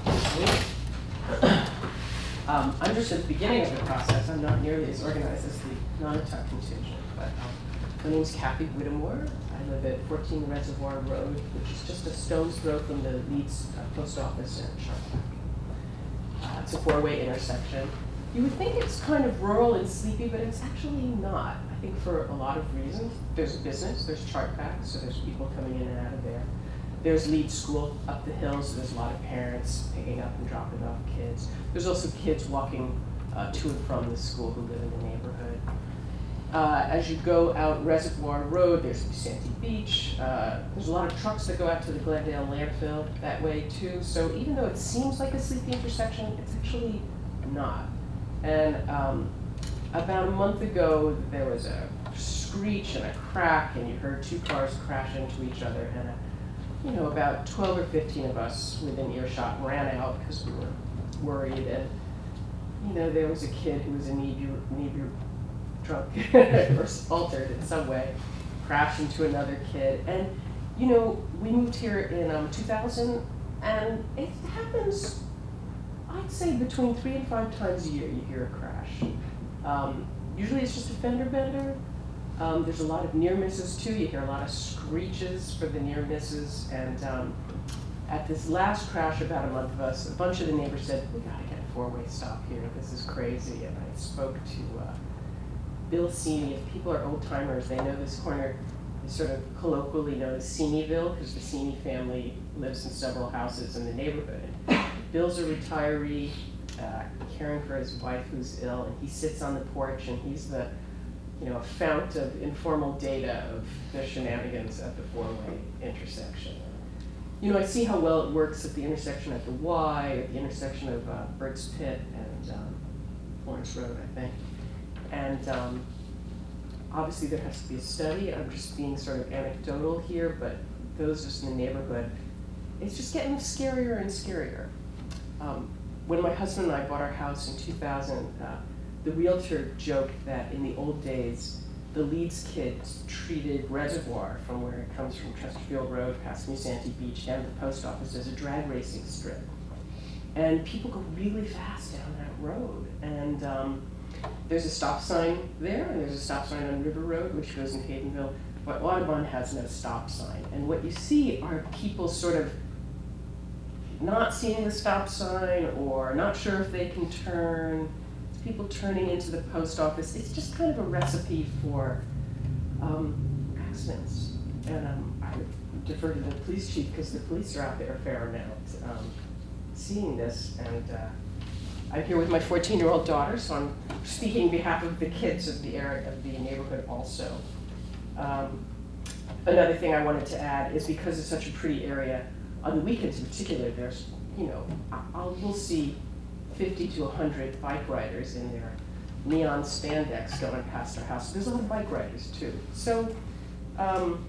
Um, I'm just at the beginning of the process. I'm not nearly as organized as the Nonotuck contingent, but um, my name is Kathy Whittemore. I live at fourteen Reservoir Road, which is just a stone's throw from the Leeds uh, post office in Charlotte. Uh, it's a four-way intersection. You would think it's kind of rural and sleepy, but it's actually not. I think for a lot of reasons. There's a business, there's chart packs, so there's people coming in and out of there. There's Leeds School up the hill, so there's a lot of parents picking up and dropping off kids. There's also kids walking uh, to and from the school who live in the neighborhood. Uh, as you go out Reservoir Road, there's Sandy Beach. Uh, there's a lot of trucks that go out to the Glendale landfill that way too. So even though it seems like a sleepy intersection, it's actually not. And um, about a month ago, there was a screech and a crack, and you heard two cars crash into each other. And a, you know, about twelve or fifteen of us within earshot ran out because we were worried. And you know, there was a kid who was inebriated, drunk, or altered in some way, crashed into another kid. And you know, we moved here in um, two thousand, and it happens. I'd say between three and five times a year you hear a crash. Um, usually it's just a fender bender. Um, there's a lot of near misses too. You hear a lot of screeches for the near misses. And um, at this last crash about a month of us, a bunch of the neighbors said, we gotta get a four-way stop here. This is crazy. And I spoke to uh, Bill Seeney. If people are old timers, they know this corner is sort of colloquially known as Seeneyville because the Seeney family lives in several houses in the neighborhood. Bill's a retiree, uh, caring for his wife who's ill, and he sits on the porch and he's the, you know, a fount of informal data of the shenanigans at the four-way intersection. you know, I see how well it works at the intersection at the Y, at the intersection of uh, Burke's Pit and um, Florence Road, I think. And um, obviously there has to be a study. I'm just being sort of anecdotal here, but those just in the neighborhood, it's just getting scarier and scarier. Um, when my husband and I bought our house in two thousand, uh, the realtor joked that in the old days, the Leeds kids treated Reservoir from where it comes from Chesterfield Road past New Santee Beach down to the post office as a drag racing strip. And people go really fast down that road. And um, there's a stop sign there, and there's a stop sign on River Road, which goes in Haydenville, but Audubon has no stop sign. And what you see are people sort of not seeing the stop sign or not sure if they can turn, people turning into the post office. It's just kind of a recipe for um, accidents. And um, I would defer to the police chief because the police are out there a fair amount um, seeing this. And uh, I'm here with my fourteen-year-old daughter, so I'm speaking on behalf of the kids of the area, of the neighborhood also. Um, another thing I wanted to add is because it's such a pretty area, on the weekends in particular, there's, you know, I'll, we'll see fifty to a hundred bike riders in their neon spandex going past our house. There's a lot of bike riders too. So um,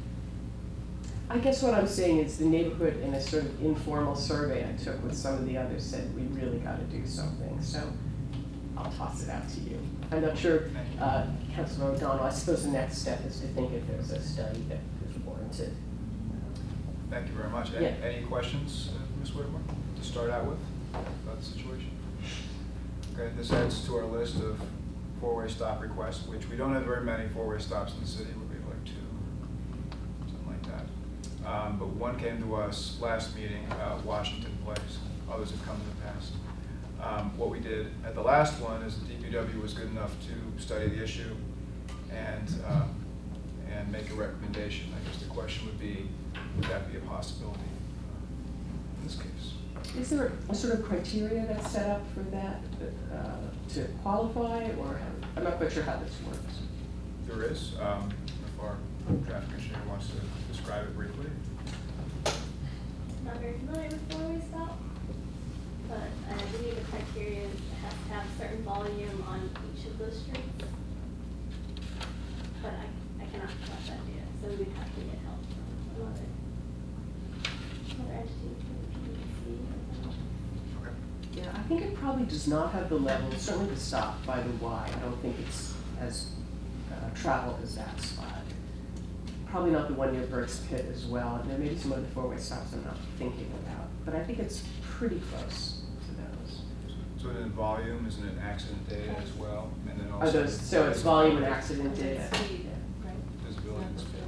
I guess what I'm saying is the neighborhood, in a sort of informal survey I took with some of the others, said we really got to do something. So I'll toss it out to you. I'm not sure, uh, Councilor O'Donnell, I suppose the next step is to think if there's a study that is warranted. Thank you very much. Any, Yeah. any questions, uh, Miz Whittemore, to start out with about the situation? Okay, this adds to our list of four-way stop requests, which we don't have very many four-way stops in the city. We'll be like two, something like that. Um, but one came to us last meeting, uh, Washington Place. Others have come in the past. Um, what we did at the last one is the D P W was good enough to study the issue and uh, and make a recommendation. I guess the question would be, would that be a possibility uh, in this case? Is there a sort of criteria that's set up for that uh, to qualify, or how, I'm not quite sure how this works. There is. Um, if our traffic engineer wants to describe it briefly. Not very familiar with four-way stop, but I believe the criteria is it has to have a certain volume on each of those streets. But I, I cannot collect that data, so we would have to get help from other, other entities, maybe P D C or something. Okay. Yeah, I think it probably does not have the level, certainly the stop by the Y. I don't think it's as uh, traveled as that spot. Probably not the one near Burke's Pit as well, and there may be some other four-way stops I'm not thinking about, but I think it's pretty close to those. So in volume, isn't it accident data as well? And then Are also those, so it's volume and accident data? Speed, right? visibility and speed.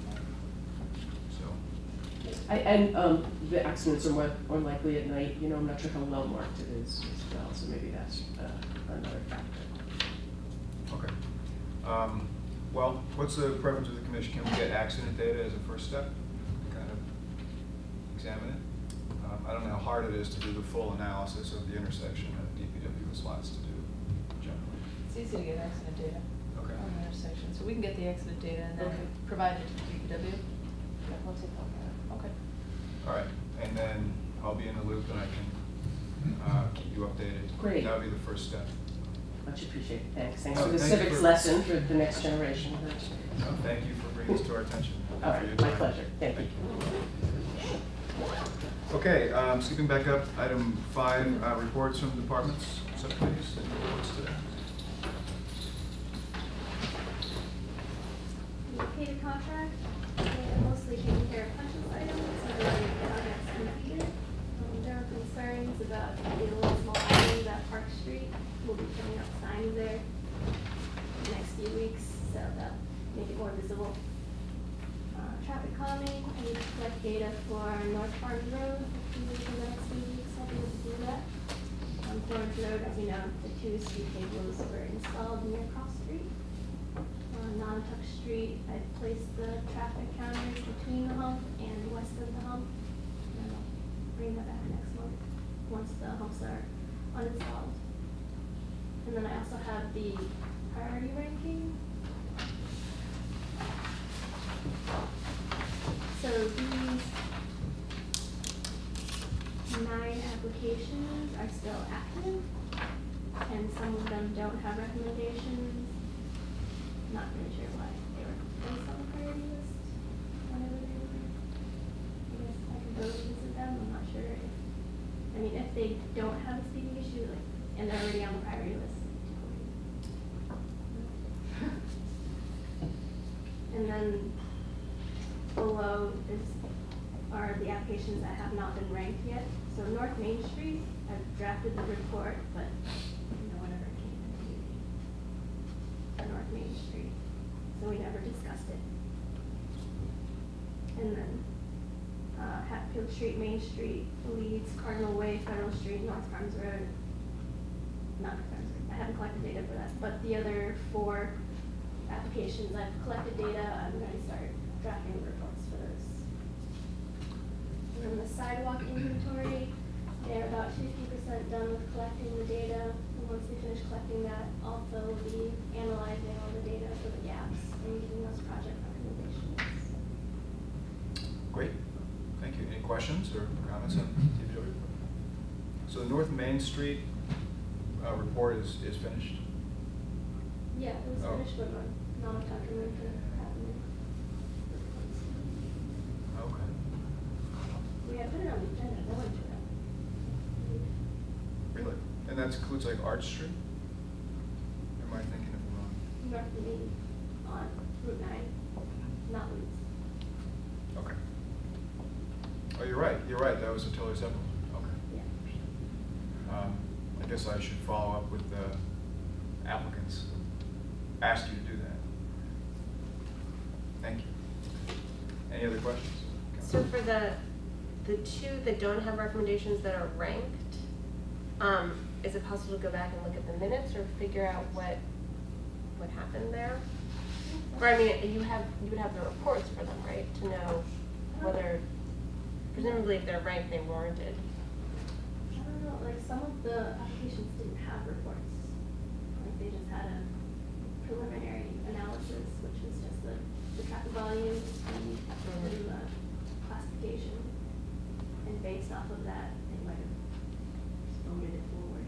So, I, and um, the accidents are more, more likely at night. You know, I'm not sure how well marked it is as well, so maybe that's uh, another factor. okay. Um, well, what's the preference of the commission? Can we get accident data as a first step? Kind of examine it? Um, I don't know how hard it is to do the full analysis of the intersection that D P W has lots to do generally. It's easy to get accident data Okay. on the intersection, so we can get the accident data and then Okay. provide it to D P W. Yeah, we'll take a look at it. Okay. All right, and then I'll be in the loop and I can uh, keep you updated. Great. That would be the first step. Much appreciated. Thanks. Thanks Oh, for the thank you civics for- lesson for the next generation. No, thank you for bringing this to our attention. All For your right, my time. pleasure. Thank you. Okay, um, skipping back up, item five, uh, reports from departments, subcommittees, any reports today? We paid a contract, and mostly taking care of punch list items, so the project's completed. Um, there are concerns about the little small items at Park Street. We'll be putting up signs there in the next few weeks, so that'll make it more visible. Uh, traffic calming, I need to collect data for North Farms Road, hopefully in the next few weeks I'll be able to do that. On Florence Road, as you know, the two speed tables were installed near Cross Street. On Nonotuck Street, I placed the traffic counters between the hump and west of the hump. And I'll bring that back next month, once the humps are uninstalled. And then I also have the priority ranking. So these applications are still active, and some of them don't have recommendations. Not really sure why they were placed on the priority list whenever they were. I guess I could go visit them, I'm not sure if, I mean, if they don't have a speeding issue, like, and they're already on the priority list. And then below is, are the applications that have not been ranked yet. So North Main Street, I've drafted the report, but no one ever came to me for North Main Street, so we never discussed it. And then uh, Hatfield Street, Main Street, Leeds, Cardinal Way, Federal Street, North Farms Road. Not North Farms Road, I haven't collected data for that, but the other four applications, I've collected data, I'm going to start drafting reports for those. And then the sidewalk inventory, they're about fifty percent done with collecting the data. And once we finish collecting that, also we'll be analyzing all the data for the gaps and giving those project recommendations. Great, thank you. Any questions or comments on T V W? So the North Main Street uh, report is, is finished? Yeah, it was Oh. finished, but not, not a document for happening. Okay. We had put it on the agenda, no one showed up. Really? And that includes like Arch Street? Am I thinking of the wrong? North Main on Route nine, not Leeds. Okay. Oh, you're right, you're right, that was a totally separate one. Okay. Yeah. Um, I guess I should follow up with the applicants, ask you to do that. Thank you. Any other questions? So for the, the two that don't have recommendations that are ranked, um, is it possible to go back and look at the minutes or figure out what, what happened there? Or I mean, you have, you would have the reports for them, right, to know whether, presumably if they're ranked, they warranted. I don't know, like some of the applications didn't have reports. Like they just had a preliminary analysis, which was just the, the traffic volumes and the uh, classification. And based off of that, they might have just voted it forward.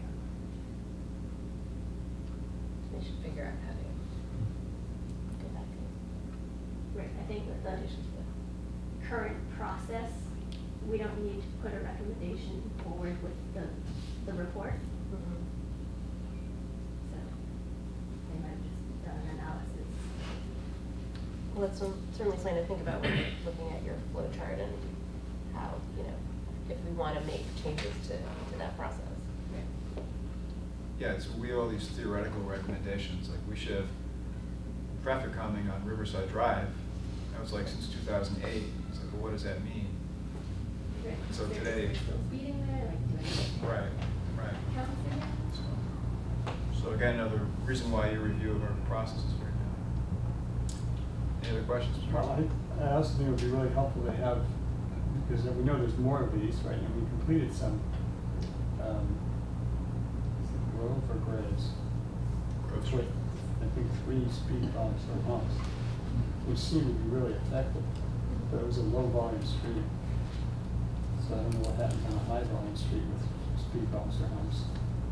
They should figure out how to go back and. Right, I think with the current process, we don't need to put a recommendation forward with the, the report. Mhm. So they might have just done an analysis. Well, that's some- certainly something to think about when you're looking at your flow chart and how, you know, if we want to make changes to, to that process. Yeah, it's, we have all these theoretical recommendations, like we should have traffic calming on Riverside Drive. That was like since two thousand eight. It's like, well, what does that mean? Right. So There's today- still speeding there, like doing Right, right. counts again. So, so again, another reason why your review of our process is very good. Any other questions? Well, I, I also think it would be really helpful to have, because we know there's more of these, right, and we completed some, um, is it Grove or Graves? Grove With, Street. I think, three speed bumps or humps, which seemed to be really effective, but it was a low volume street. So I don't know what happened on a high volume street with speed bumps or humps.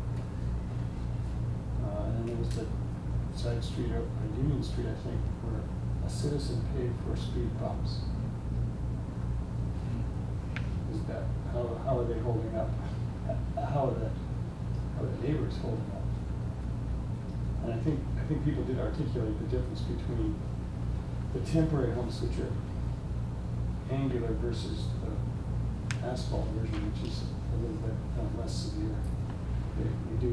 Uh, and then there was the side street of uh, Union Street, I think, where a citizen paid for speed bumps. Is that, how, how are they holding up? How are the, how are the neighbors holding up? And I think, I think people did articulate the difference between the temporary humps, which are angular, versus the asphalt version, which is a little bit uh, less severe. They, they do,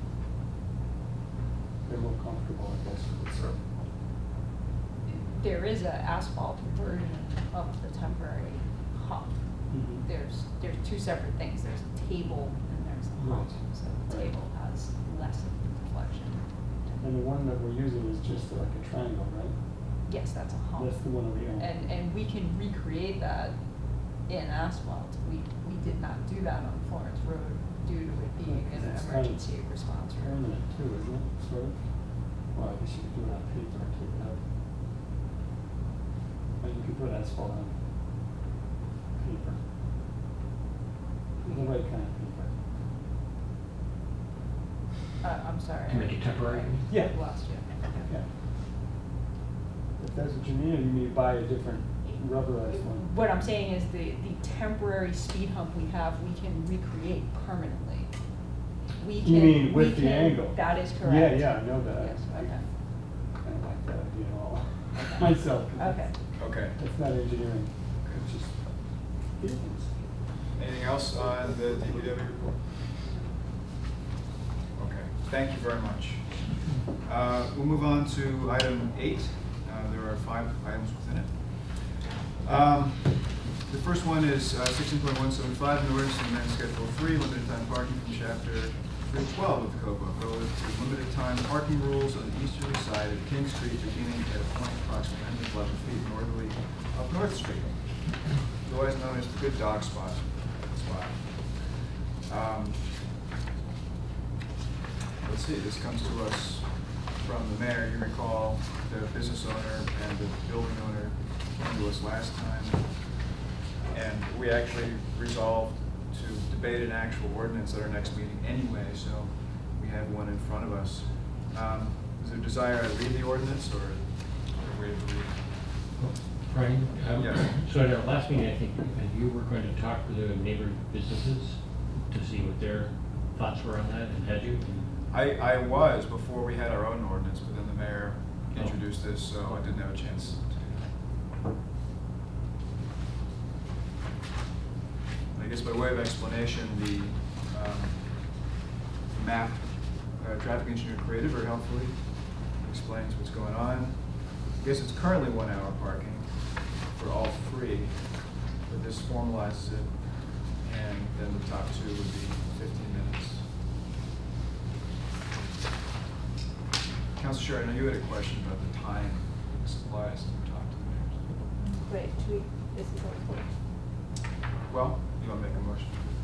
they're more comfortable, I guess. Sure. There is an asphalt version of the temporary hump. Mhm. There's, there's two separate things. There's a table and there's a hump. Right. So the Right. table has less of the deflection. And the one that we're using is just like a triangle, right? Yes, that's a hump. That's the one that we own. And, and we can recreate that in asphalt. We, we did not do that on Florence Road due to it being an It's kind of emergency response road. permanent too, isn't it, sort of? Well, I guess you could do it on paper and take it out. But you could put asphalt on paper. The right kind of paper. Uh, I'm sorry. To make it temporary? Yeah. I Lost you. Yeah. If that's what you mean, you need to buy a different rubberized one. What I'm saying is the, the temporary speed hump we have, we can recreate permanently. We You can- mean with we the can- angle? That is correct. Yeah, yeah, I know that. Yes, I okay. kind of like that idea at all, Okay. myself. Okay. Okay. It's not engineering, it's just business. Anything else on the D P W report? Okay, thank you very much. Uh, We'll move on to item eight. Uh, There are five items within it. Um, The first one is uh, sixteen point one seven five, an ordinance to amend Schedule three, limited time parking from Chapter three twelve of the Code Book relative to limited time parking rules on the easterly side of King Street beginning at a point approximately one hundred eleven feet northerly of North Street, otherwise known as the Good Dog Spot. spot. Um, Let's see, this comes to us from the mayor. You recall the business owner and the building owner came to us last time. And we actually resolved to debate an actual ordinance at our next meeting anyway, so we have one in front of us. Um, Is there a desire to read the ordinance or or wait to read? Brian, um, Yes. so at our last meeting, I think uh, you were going to talk to the neighboring businesses to see what their thoughts were on that, and had you? I, I was before we had our own ordinance, but then the mayor Oh. introduced this, so I didn't have a chance to do that. I guess by way of explanation, the um, map, uh, traffic engineer created very helpfully, explains what's going on. I guess it's currently one hour parking for all three, but this formalizes it, and then the top two would be fifteen minutes. Councilor Sherry, I know you had a question about the time this applies to talk to the mayors. Wait, do we, this is on the floor. Well, you want to make a motion?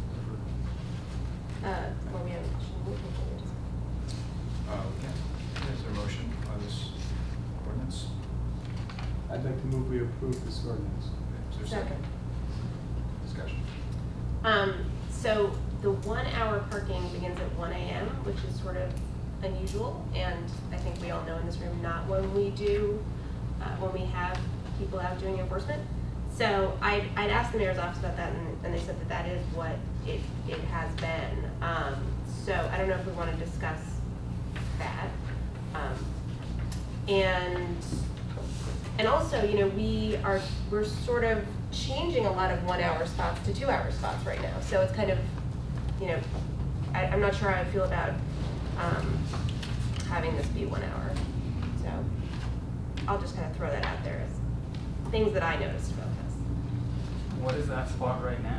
Uh, well, we haven't, should we move it? Uh, okay. Is there a motion on this ordinance? I'd like to move we approve this ordinance. Is there a second? Discussion. Um, so the one hour parking begins at one A M, which is sort of unusual, and I think we all know in this room, not when we do, uh, when we have people out doing enforcement. So I'd, I'd asked the mayor's office about that, and, and they said that that is what it, it has been. Um, so I don't know if we want to discuss that. Um, and, and also, you know, we are, we're sort of changing a lot of one hour spots to two hour spots right now. So it's kind of, you know, I, I'm not sure how I feel about um, having this be one hour. So I'll just kind of throw that out there as things that I noticed about this. What is that spot right now?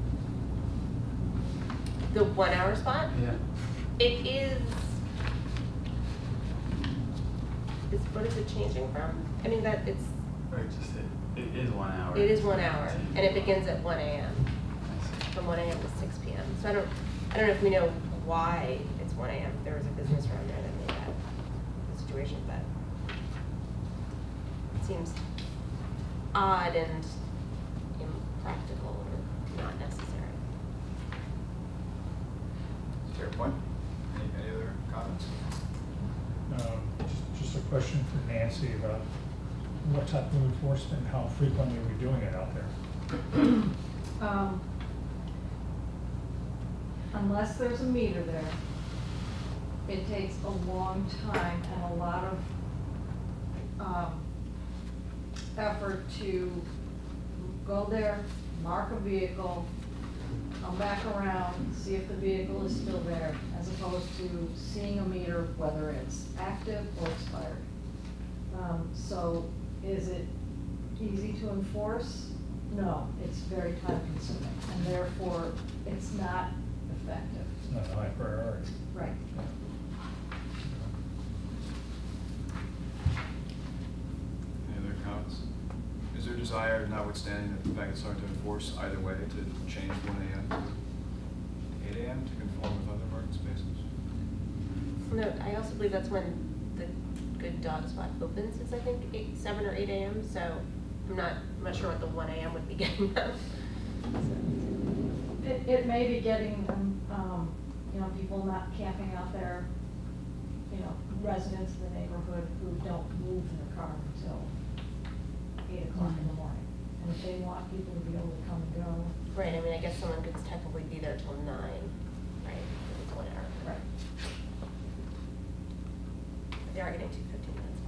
The one hour spot? Yeah. It is, is, what is it changing from? I mean, that it's, Or just it, it is one hour. it is one hour, and it begins at one A M, from one A M to six P M So I don't, I don't know if we know why it's one A M If there was a business around there that made that the situation, but it seems odd and impractical or not necessary. Fair point. Any, any other comments? Um, just- Just a question for Nancy about what type of enforcement, how frequently are we doing it out there? Um, unless there's a meter there, it takes a long time and a lot of, um, effort to go there, mark a vehicle, come back around, see if the vehicle is still there, as opposed to seeing a meter, whether it's active or expired. Um, so is it easy to enforce? No, it's very time consuming, and therefore it's not effective. It's not a high priority. Right. Any other comments? Is there a desire, notwithstanding the fact it's hard to enforce either way, to change one A M to eight A M to conform with other parking spaces? No, I also believe that's when the Good Dog Spot opens, is I think eight, seven or eight A M So I'm not, I'm not sure what the one A M would be getting them. So, It, it may be getting, um, um, you know, people not camping out there, you know, residents of the neighborhood who don't move their car until eight o'clock in the morning. And if they want people to be able to come and go. Right, I mean, I guess someone could technically be there till nine, right? It's one hour. Right. But they are getting two fifteen minutes.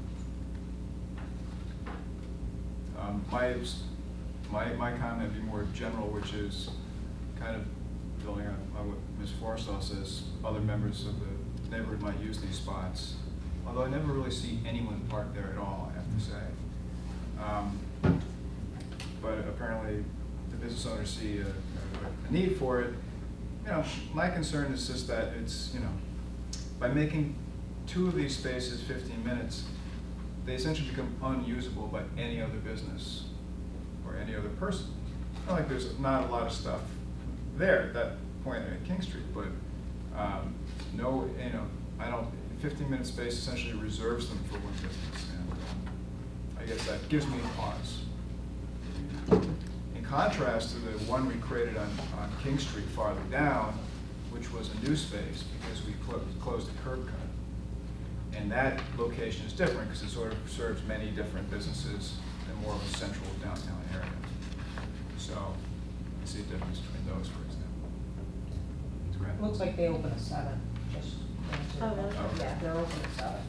Um, my, my, my comment would be more general, which is kind of building on, on what Miz Forrestal says, other members of the neighborhood might use these spots, although I never really see anyone parked there at all, I have to say. Um, but apparently the business owners see a, a, a need for it. You know, my concern is just that it's, you know, by making two of these spaces fifteen minutes, they essentially become unusable by any other business or any other person. Not like there's not a lot of stuff there at that point at King Street, but um, no, you know, I don't, fifteen minute space essentially reserves them for one business, and um, I guess that gives me pause. In contrast to the one we created on, on King Street farther down, which was a new space because we clo closed the curb cut. And that location is different because it sort of serves many different businesses in more of a central downtown area. So I see a difference between those, for example. It looks like they open at seven, just. Oh, really? Yeah, they're open at seven.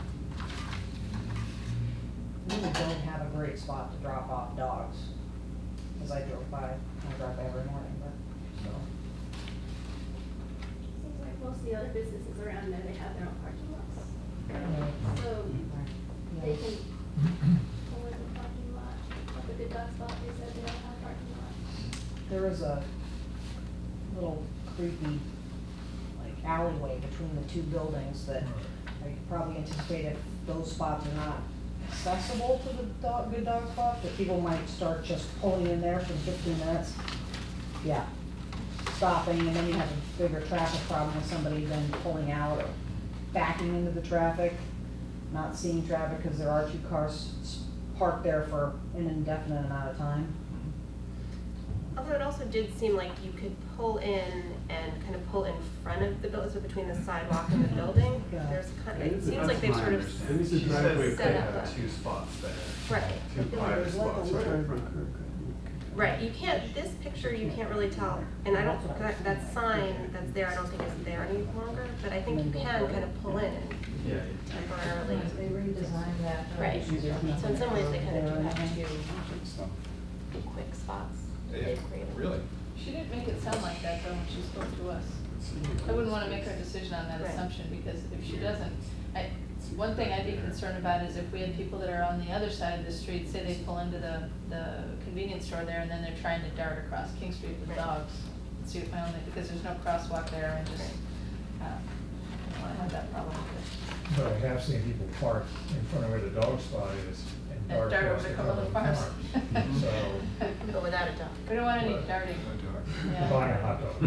We really don't have a great spot to drop off dogs, as I drove by, I drive by every morning, but, so. Seems like most of the other businesses around there, they have their own parking lots. So they can pull in the parking lot, like the Good Dog spot, they said they don't have parking lot. There is a little creepy, like alleyway between the two buildings that I could probably anticipate if those spots are not accessible to the dog, Good Dog spot, that people might start just pulling in there for fifteen minutes. Yeah, stopping, and then you have a bigger traffic problem with somebody then pulling out or backing into the traffic, not seeing traffic because there are two cars s- parked there for an indefinite amount of time. Although it also did seem like you could pull in and kind of pull in front of the building, so between the sidewalk and the building. Yeah. There's kind of, It it is- seems that's like they've my sort of understanding. It's a She driveway says set they up have a- two spots there. Right. Two private spots right in front. Right, you can't, this picture, you can't really tell, and I don't, that, that sign that's there, I don't think is there any longer, but I think you can kind of pull in Yeah. temporarily. They redesigned that. uh, Right, so in some ways they kind of do have two So, quick spots that yeah, they've created. really? She didn't make it sound like that though when she spoke to us. I wouldn't wanna make her decision on that Right. assumption, because if she doesn't, I, one thing I'd be concerned about is if we had people that are on the other side of the street, say they pull into the, the convenience store there and then they're trying to dart across King Street with Right. dogs. See if my only, because there's no crosswalk there and just, uh, I don't wanna have that problem with it. But I have seen people park in front of where the dog spot is and And dart dart across over the to Cumberland Cumberland Farms. Farms. So, But without a dog. We don't want any But- darting. No dog. Yeah. buying a hot dog.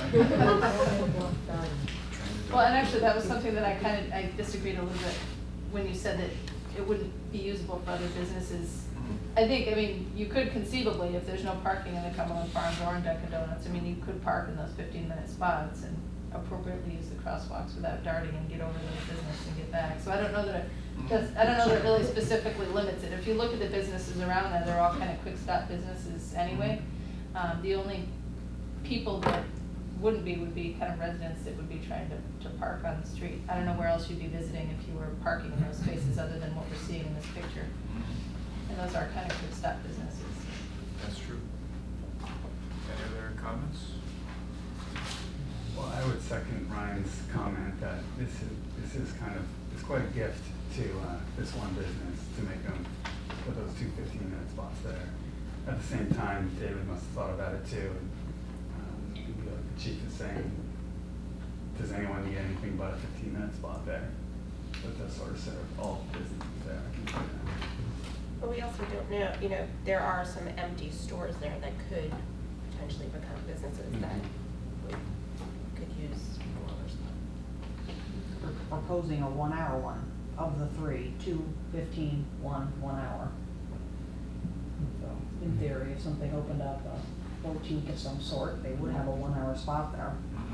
Well, and actually, that was something that I kind of, I disagreed a little bit when you said that it wouldn't be usable for other businesses. I think, I mean, you could conceivably, if there's no parking in the Cumberland Farms or in Dunkin' Donuts, I mean, you could park in those fifteen minute spots and appropriately use the crosswalks without darting and get over to the business and get back. So I don't know that it, does- I don't know that it really specifically limits it. If you look at the businesses around there, they're all kind of quick stop businesses anyway. Um, the only people that wouldn't be would be kind of residents that would be trying to, to park on the street. I don't know where else you'd be visiting if you were parking in those spaces other than what we're seeing in this picture. And those are kind of quick stop businesses. That's true. Any other comments? Well, I would second Ryan's comment that this is, this is kind of, it's quite a gift to uh, this one business to make them put those two fifteen minute spots there. At the same time, David must have thought about it too. And, um, like the chief is saying, does anyone need anything but a fifteen minute spot there? But that sort of serve all businesses there, I can see that. But we also don't know, you know, there are some empty stores there that could potentially become businesses that would, could use a longer spot. We're proposing a one hour one of the three, two, fifteen, one, one hour. So, in theory, if something opened up, uh, boutique of some sort, they would have a one-hour spot there.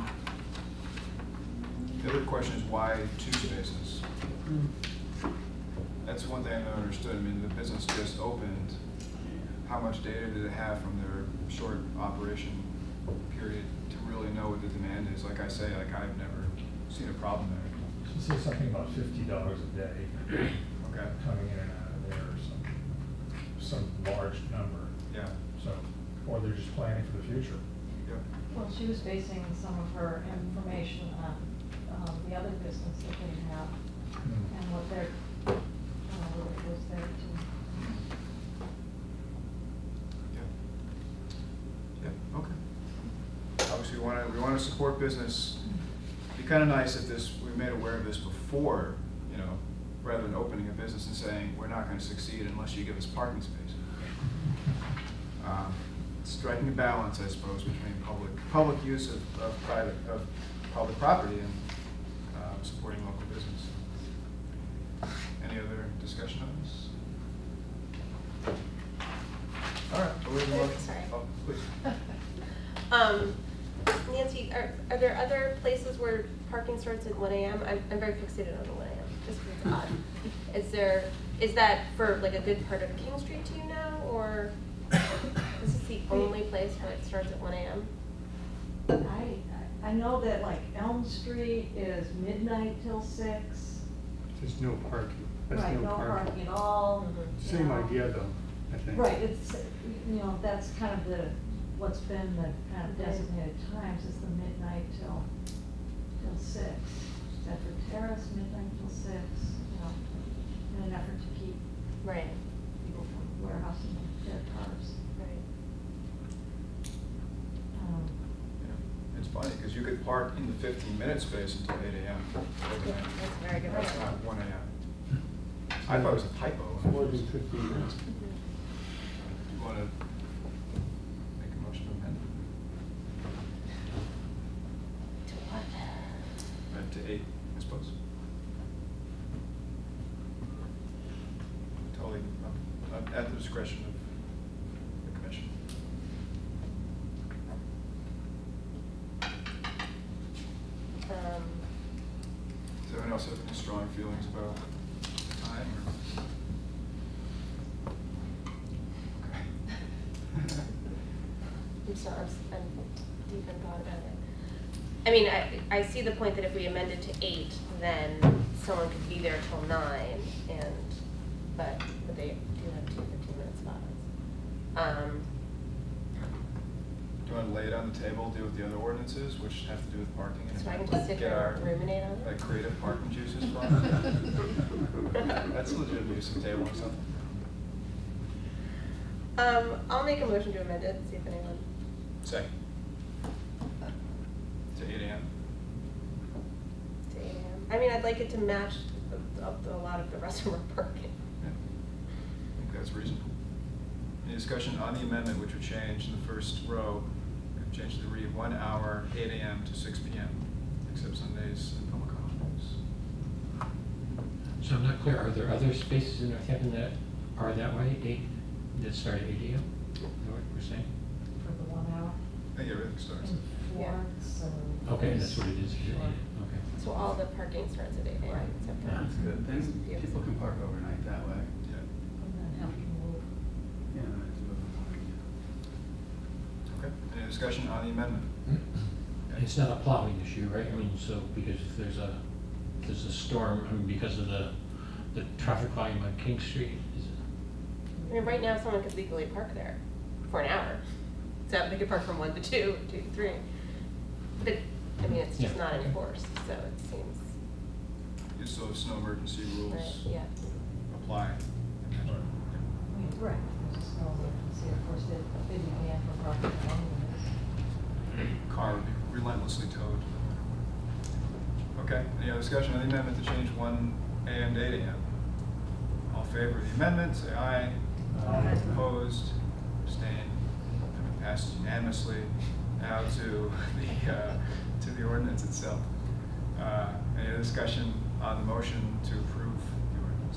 The other question is why two spaces? That's one thing I never understood. I mean, the business just opened. How much data do they have from their short operation period to really know what the demand is? Like I say, like I've never seen a problem there. She said something about fifty dollars a day. Okay. Coming in and out of there, or some, some large number. Yeah. So, or they're just planning for the future. Yeah. Well, she was basing some of her information on, um, the other business that they have Hmm. and what their, uh, what it was there to. Yeah. Yeah, okay. Obviously, we want to, we want to support business. It'd be kind of nice if this, we made aware of this before, you know, rather than opening a business and saying, we're not going to succeed unless you give us parking space. Um, striking a balance, I suppose, between public, public use of, of private, of public property and um, supporting local business. Any other discussion on this? All right, we'll leave it. Sorry. Oh, please. Um, Nancy, are, are there other places where parking starts at one A M? I'm, I'm very fixated on the one A M, just because it's odd. Is there, is that for like a good part of King Street to you now, or is this the only place where it starts at one A M? I, I know that like Elm Street is midnight till six. There's no parking. That's Right, no parking at all. you Same know. idea though, I think. Right, it's, you know, that's kind of the, what's been the kind of designated times is the midnight till, till six. Bedford Terrace, midnight till six, you know, in an effort to keep Right. people from warehousing their cars. Right. Um, Yeah. It's funny, because you could park in the fifteen minute space until eight A M overnight. That's a very good That's point. not one A M I thought it was a typo. It's more than fifteen minutes. You want to make a motion to amend? To what? Amend to eight, I suppose. Totally um, at the discretion of the commission. Um, Does anyone else have any strong feelings about the time? Or? Okay. I'm sorry, I'm, I'm deep in thought about it. I mean, I, I see the point that if we amend it to eight, then someone could be there till nine, and, but, but they do have two fifteen minute spots. Um, Do you want to lay it on the table, deal with the other ordinances, which have to do with parking? and So I can just sit get here our, and ruminate on it? like, creative parking juices flowing? That's a legitimate use of table or something. Um, I'll make a motion to amend it, see if anyone. Second. To eight A M To eight A M. I mean, I'd like it to match a, a, a lot of the rest of our parking. Yeah. I think that's reasonable. Any discussion on the amendment, which would change in the first row, would change the read one hour, eight A M to six P M, except Sundays and public holidays. So I'm not clear, are there other spaces in Northampton that are that way, eight, that start at eight A M? Is that what we're saying? for the one hour. I think everything starts. And Florence and. Okay, that's what it is, Sure. okay. So all the parking starts at eight A M Right. except for. That's good. Then people can park overnight that way. Yeah. And then Hamp can move. Yeah, it's moving parking. Okay. Any discussion on the amendment? It's not a plowing issue, right? I mean, so, because if there's a, if there's a storm, I mean, because of the, the traffic volume on King Street, is it? I mean, right now, someone could legally park there for an hour. So they could park from one to two, two to three. But, I mean, it's just Yeah. not enforced, so it seems, You still have snow emergency right, rules yeah. apply. I mean, right, there's a snow emergency, of course, they, they began for parking along with Car would be relentlessly towed. Okay, any other discussion on the amendment to change one A M to eight A M? All in favor of the amendment, say aye. Aye. Opposed, abstained, passed unanimously. Now to the, uh, to the ordinance itself. Uh, any other discussion on the motion to approve the ordinance?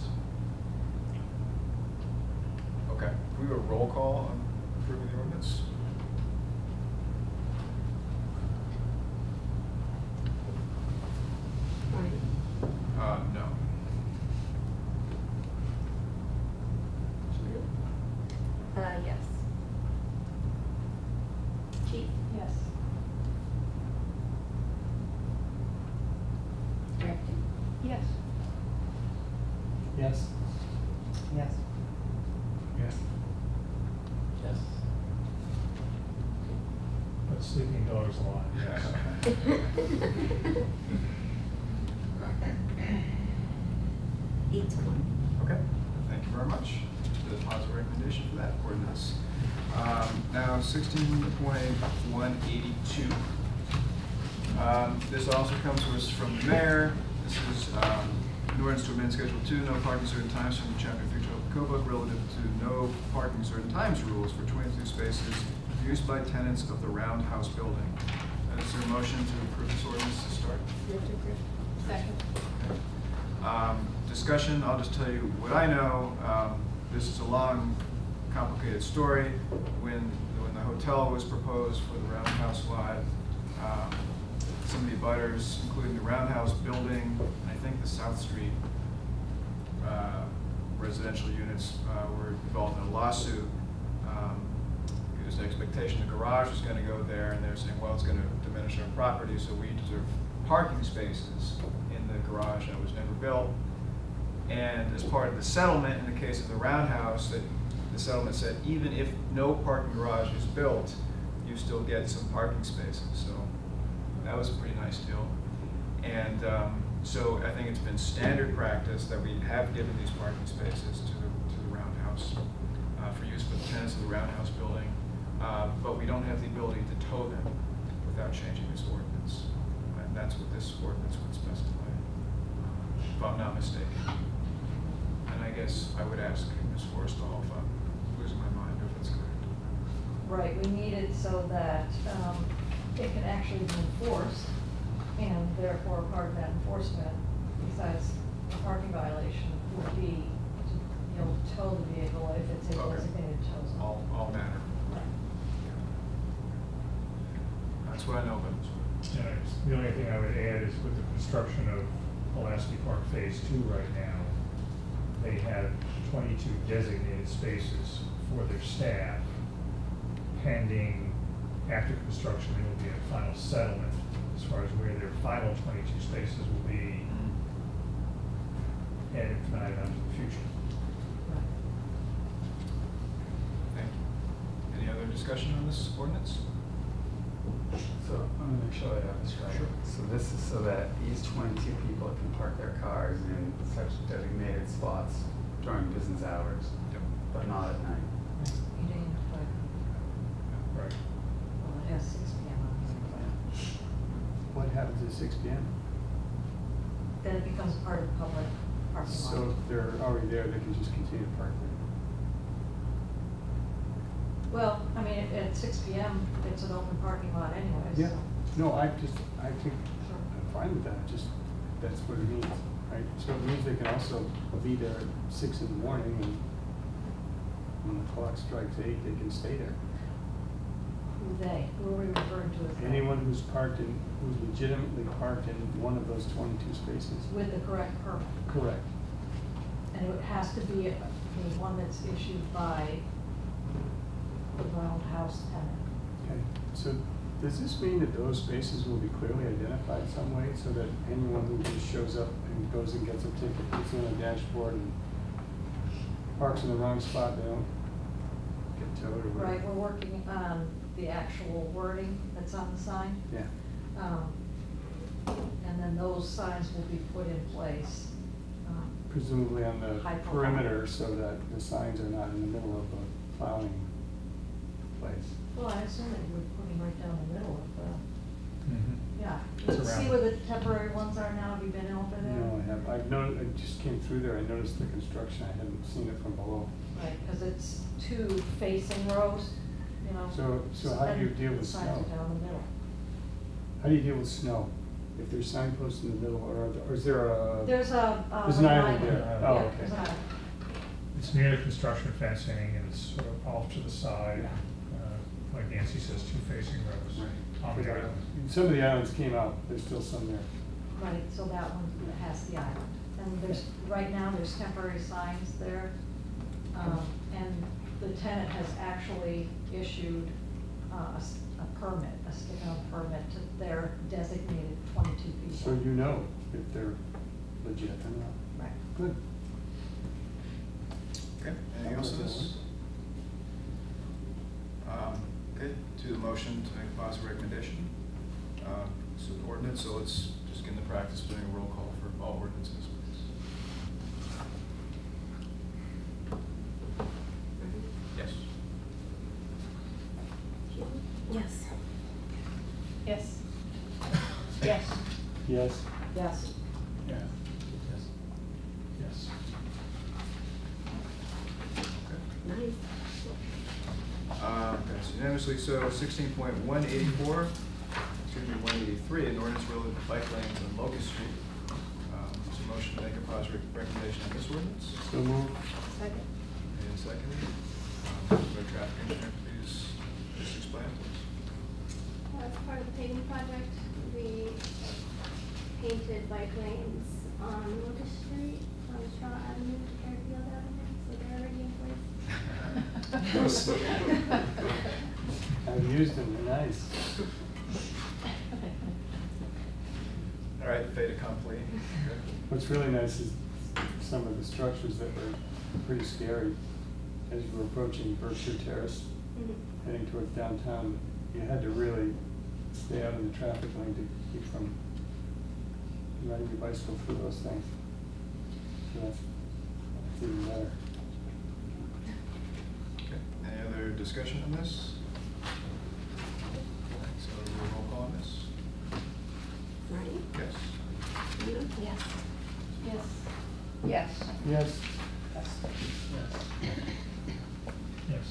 Okay, can we have a roll call on approving the ordinance? yes. Chief? Yes. Director? Yes. Yes. Yes. Yes. Yes. But sleeping dogs alive, yes. Eight to one. Okay, thank you very much. The positive recommendation for that ordinance. Um, Now, sixteen point one eighty-two. Um, This also comes to us from the mayor. This is um, an ordinance to amend Schedule two, no parking certain times from the chapter three twelve code book relative to no parking certain times rules for twenty-two spaces used by tenants of the Roundhouse building. Uh, Is there a motion to approve this ordinance to start? Second. Um, Discussion, I'll just tell you what I know. Um, This is a long, complicated story. When, when the hotel was proposed for the Roundhouse lot, um, some of the abutters, including the Roundhouse building, and I think the South Street uh, residential units, uh, were involved in a lawsuit. Um, It was the expectation the garage was gonna go there, and they're saying, well, it's gonna diminish our property, so we deserve parking spaces in the garage that was never built. And as part of the settlement, in the case of the Roundhouse, that the settlement said, even if no parking garage is built, you still get some parking spaces. So that was a pretty nice deal. And um, so I think it's been standard practice that we have given these parking spaces to the, to the Roundhouse uh, for use for the tenants of the Roundhouse building. Uh, but we don't have the ability to tow them without changing this ordinance. And that's what this ordinance would specify, if I'm not mistaken. And I guess I would ask Miz Forrestall if I'm losing my mind, if that's correct. Right, we need it so that um, it can actually be enforced, and therefore part of that enforcement, besides the parking violation, would be to be able to tow the vehicle if it's a Okay. designated tow zone. All, all matter. Right. That's what I know about this one. And it's- the only thing I would add is with the construction of Pulaski Park Phase Two right now, they have twenty-two designated spaces for their staff. Pending, after construction, there will be a final settlement as far as where their final twenty-two spaces will be added tonight onto the future. Thank you. Any other discussion on this ordinance? So I'm gonna make sure I have this right. Sure. So this is so that these twenty-two people can park their cars in such designated spots during business hours, Yep. but not at night. You didn't have to, Right. well, it has six P M on it. What happens at six P M? Then it becomes part of the public parking lot. So if they're already there, they can just continue to park there. Well, I mean, at, at six P M, it's an open parking lot anyways. Yeah, no, I just, I think, Sure. I'm fine with that, just, that's what it means, right? So it means they can also be there at six in the morning, and when the clock strikes eight, they can stay there. Who they, who are we referring to as they? Anyone who's parked in, who's legitimately parked in one of those twenty-two spaces. With the correct permit. Correct. And it has to be a- the one that's issued by the Roundhouse tenant. Okay, so does this mean that those spaces will be clearly identified some way so that anyone who just shows up and goes and gets a ticket, puts it on a dashboard and parks in the wrong spot, they don't get towed or whatever? Right, we're working on the actual wording that's on the sign. Yeah, Um, And then those signs will be put in place. um, presumably on the High profile. perimeter so that the signs are not in the middle of a plowing place. Well, I assume that you would put them right down the middle of the, Mhm. yeah. It's You see around. where the temporary ones are now? Have you been over there? No, I have, I've known, I just came through there, I noticed the construction, I hadn't seen it from below. Right, because it's two facing rows, you know. So, so how do you and deal the with signs snow? are down the middle. How do you deal with snow? If there's signposts in the middle, or, are there- or is there a? There's a, uh. There's an like island there, oh, Yeah, okay. there's an island. It's near the construction fencing and it's sort of off to the side, uh, like Nancy says, two facing rows on the island. Some of the islands came out, there's still some there. Right, so that one has the island. And there's, right now, there's temporary signs there. Um, and the tenant has actually issued uh, a, s- a permit, a stick-on permit to their designated twenty-two people. So you know if they're legit or not. Right. Good. Okay, anything else on this? Um, okay, to the motion to make a positive recommendation. Uh, it's an ordinance, so let's just get in the practice of doing a roll call for all ordinances, please. Yes. Yes. Yes. Yes. Yes. Yes. Yeah. Yes. Yes. Nice. Uh, that's unanimously so. Sixteen point one eighty-four, excuse me, one eighty-three, an ordinance related to bike lanes on Locust Street. Um, is a motion to make a positive recommendation on this ordinance? So move. Second. Made and seconded. Um, the traffic engineer, please, just explain, please. As part of the paving project, we painted bike lanes on Locust Street, on Straw Avenue, Fairfield Avenue, so they're already in place. I've used them, they're nice. All right, fait accompli. Good. What's really nice is some of the structures that were pretty scary as you were approaching Berkshire Terrace, Mhm. heading towards downtown. You had to really stay out in the traffic lane to keep from riding your bicycle through those things. So that's, that's even better. Okay, any other discussion on this? Okay, so we'll roll call on this. Marty? Yes. You? Yes. Yes. Yes. Yes. Yes.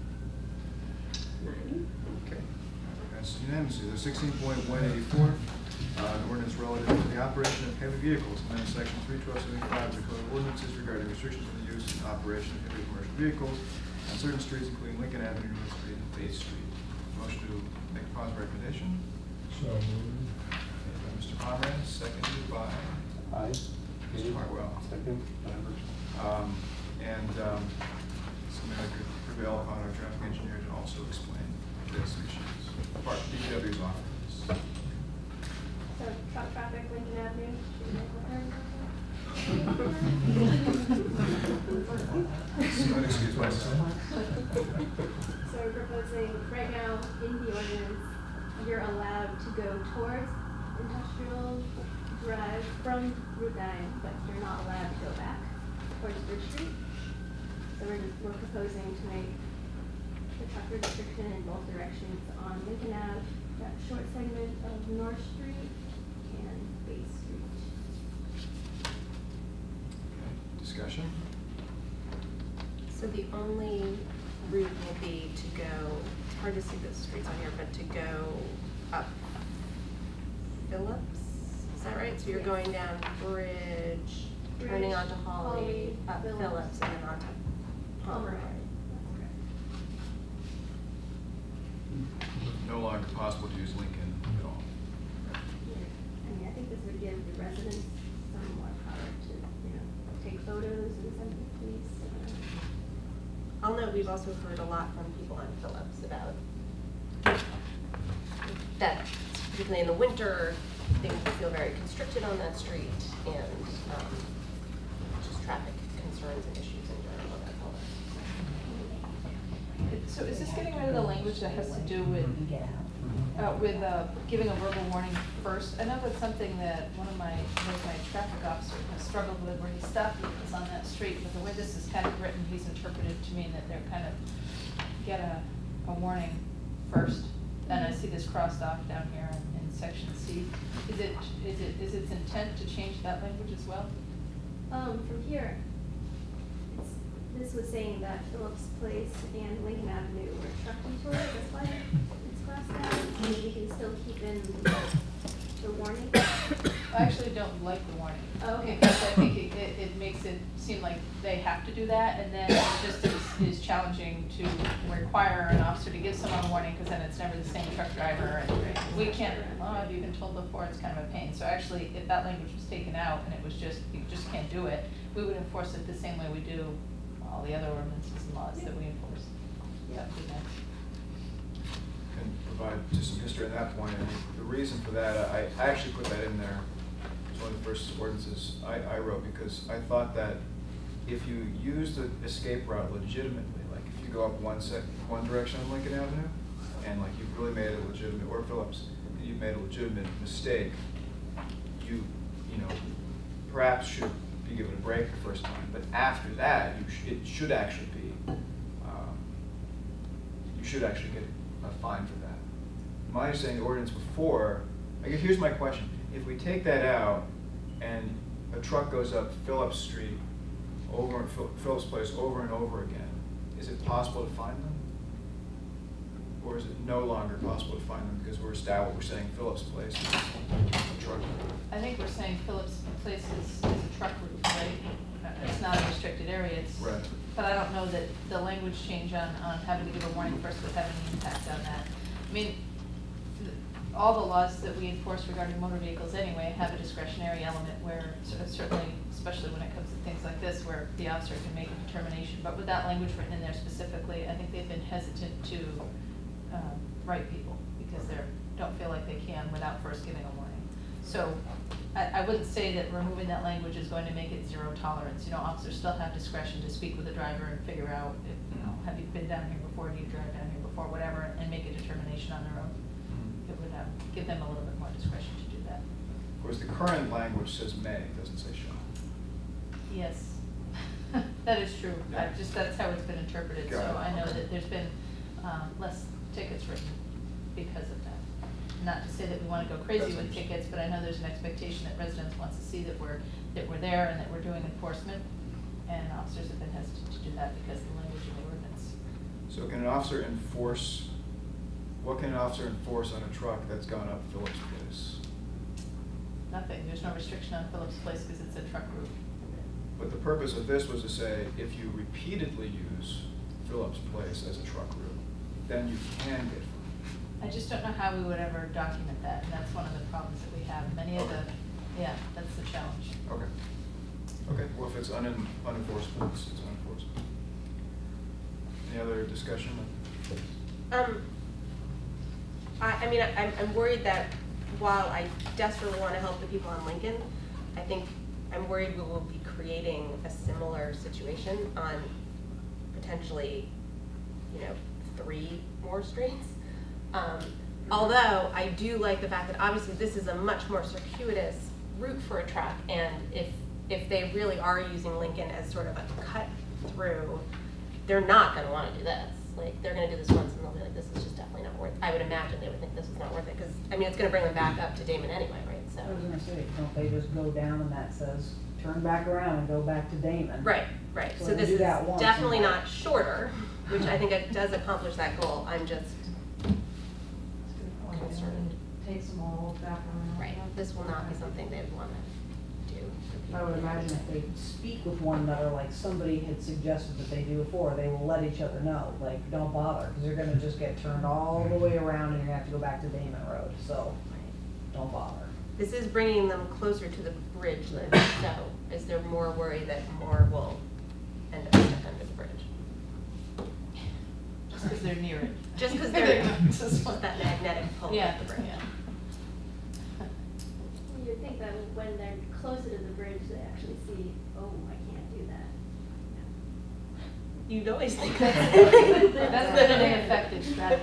Nine. Okay, that's unanimously. The sixteen point one eighty-four, uh, an ordinance relative to the operation of heavy vehicles, amending section three twelve seventy-five of the Code of Ordinances regarding restrictions on the use and operation of heavy commercial vehicles on certain streets, including Lincoln Avenue, North Street, and Faith Street. Motion to make a positive recommendation. So moved. Made by Mister Pomerantz, seconded by Aye. Mister Hartwell. Second, whatever. Um, and, um, somebody that could prevail upon our traffic engineer to also explain this issues. Part D P W's office. So truck traffic, Lincoln Avenue, should we make a turn? Don't excuse myself. So we're proposing, right now, in the ordinance, you're allowed to go towards Industrial Drive from Route nine, but you're not allowed to go back towards Bridge Street. So we're, we're proposing to make the truck restriction in both directions on Lincoln Ave, that short segment of North Street and Bay Street. Okay, discussion? So the only route will be to go, it's hard to see the streets on here, but to go up Phillips, is that right? So you're Yes. going down Bridge, turning Bridge, onto Holly, Holly, up Phillips. Phillips, and then onto Pomeroy. No longer possible to use Lincoln at all. I mean, I think this would give the residents some more power to, you know, take photos and send to the police. uh, I'll note, we've also heard a lot from people on Phillips about that, particularly in the winter, things feel very constricted on that street, and um, just traffic concerns and issues in general about all that. So is this getting rid of the language that has to do with, uh, with, uh, giving a verbal warning first? I know that's something that one of my, one of my traffic officers has struggled with, where he stopped vehicles on that street, but the way this is kind of written, he's interpreted to mean that they're kind of, get a, a warning first. And I see this crossed off down here in, in section C. Is it, is it, is its intent to change that language as well? Um, from here, it's, this was saying that Phillips Place and Lincoln Avenue were truck detours, that's why it's crossed out. I mean, we can still keep in the warning. I actually don't like the warning. Oh, okay. Because I think it, it, it makes it seem like they have to do that, and then it just is, is challenging to require an officer to give someone a warning, because then it's never the same truck driver, and we can't, oh, I've even told before, it's kind of a pain. So actually, if that language was taken out, and it was just, you just can't do it, we would enforce it the same way we do all the other ordinances and laws that we enforce. That would be next. And provide just some history on that point. And the reason for that, I, I actually put that in there. It's one of the first ordinances I, I wrote because I thought that if you use the escape route legitimately, like if you go up one sec, one direction on Lincoln Avenue, and like you've really made a legitimate, or Phillips, and you've made a legitimate mistake, you, you know, perhaps should be given a break the first time. But after that, you sh it should actually be, um, you should actually get a fine for that. My understanding of the ordinance before, I guess here's my question. If we take that out and a truck goes up Phillips Street, over in Phil Phillips Place over and over again, is it possible to find them? Or is it no longer possible to find them because we're established, we're saying Phillips Place is a truck route? I think we're saying Phillips Place is, is a truck route, right? It's not a restricted area, it's, Right. but I don't know that the language change on, on having to give a warning first would have any impact on that. I mean, th- all the laws that we enforce regarding motor vehicles anyway have a discretionary element where sort of certainly, especially when it comes to things like this, where the officer can make a determination. But with that language written in there specifically, I think they've been hesitant to um, write people because they don't feel like they can without first giving a warning. So I, I wouldn't say that removing that language is going to make it zero tolerance. You know, officers still have discretion to speak with the driver and figure out, if, you know, have you been down here before, do you drive down here before, whatever, and make a determination on their own. It would um, give them a little bit more discretion to do that. Of course, the current language says may, it doesn't say shall. Yes, that is true. I just, that's how it's been interpreted, so Got it. I know that there's been um, less tickets written because of that. Not to say that we want to go crazy That's with tickets, but I know there's an expectation that residents want to see that we're, that we're there and that we're doing enforcement, and officers have been hesitant to do that because of the language of the ordinance. So can an officer enforce, what can an officer enforce on a truck that's gone up Phillips Place? Nothing, there's no restriction on Phillips Place because it's a truck route. But the purpose of this was to say, if you repeatedly use Phillips Place as a truck route, then you can get fined. I just don't know how we would ever document that, and that's one of the problems that we have. Many of the, yeah, that's the challenge. Okay. Okay, well, if it's un unenforceable, it's, it's unenforceable. Any other discussion? Um, I, I mean, I, I'm, I'm worried that while I desperately want to help the people on Lincoln, I think I'm worried we will be creating a similar situation on potentially, you know, three more streets. Um, although I do like the fact that obviously this is a much more circuitous route for a truck, and if if they really are using Lincoln as sort of a cut through, they're not going to want to do this. Like, they're going to do this once and they'll be like, this is just definitely not worth it. I would imagine they would think this is not worth it because, I mean, it's going to bring them back up to Damon anyway, right? So. I was gonna say, don't they just go down and that says, turn back around and go back to Damon? Right, right. So So they this do is that once definitely and not shorter, which I think it does accomplish that goal. I'm just concerned. Takes them all back around. Right, this will not be something they'd want to do. I would imagine if they speak with one another, like somebody had suggested that they do before, they will let each other know, like, don't bother, because you're gonna just get turned all the way around and you're gonna have to go back to Damon Road, so don't bother. This is bringing them closer to the bridge though, so is there more worry that more will end up stuck under the bridge? Just because they're near it. Just because they're, Just just that magnetic pull Yeah, of the bridge. yeah. You'd think that when they're closer to the bridge, they actually see, oh, I can't do that. You'd always think that. That's been an effective strategy.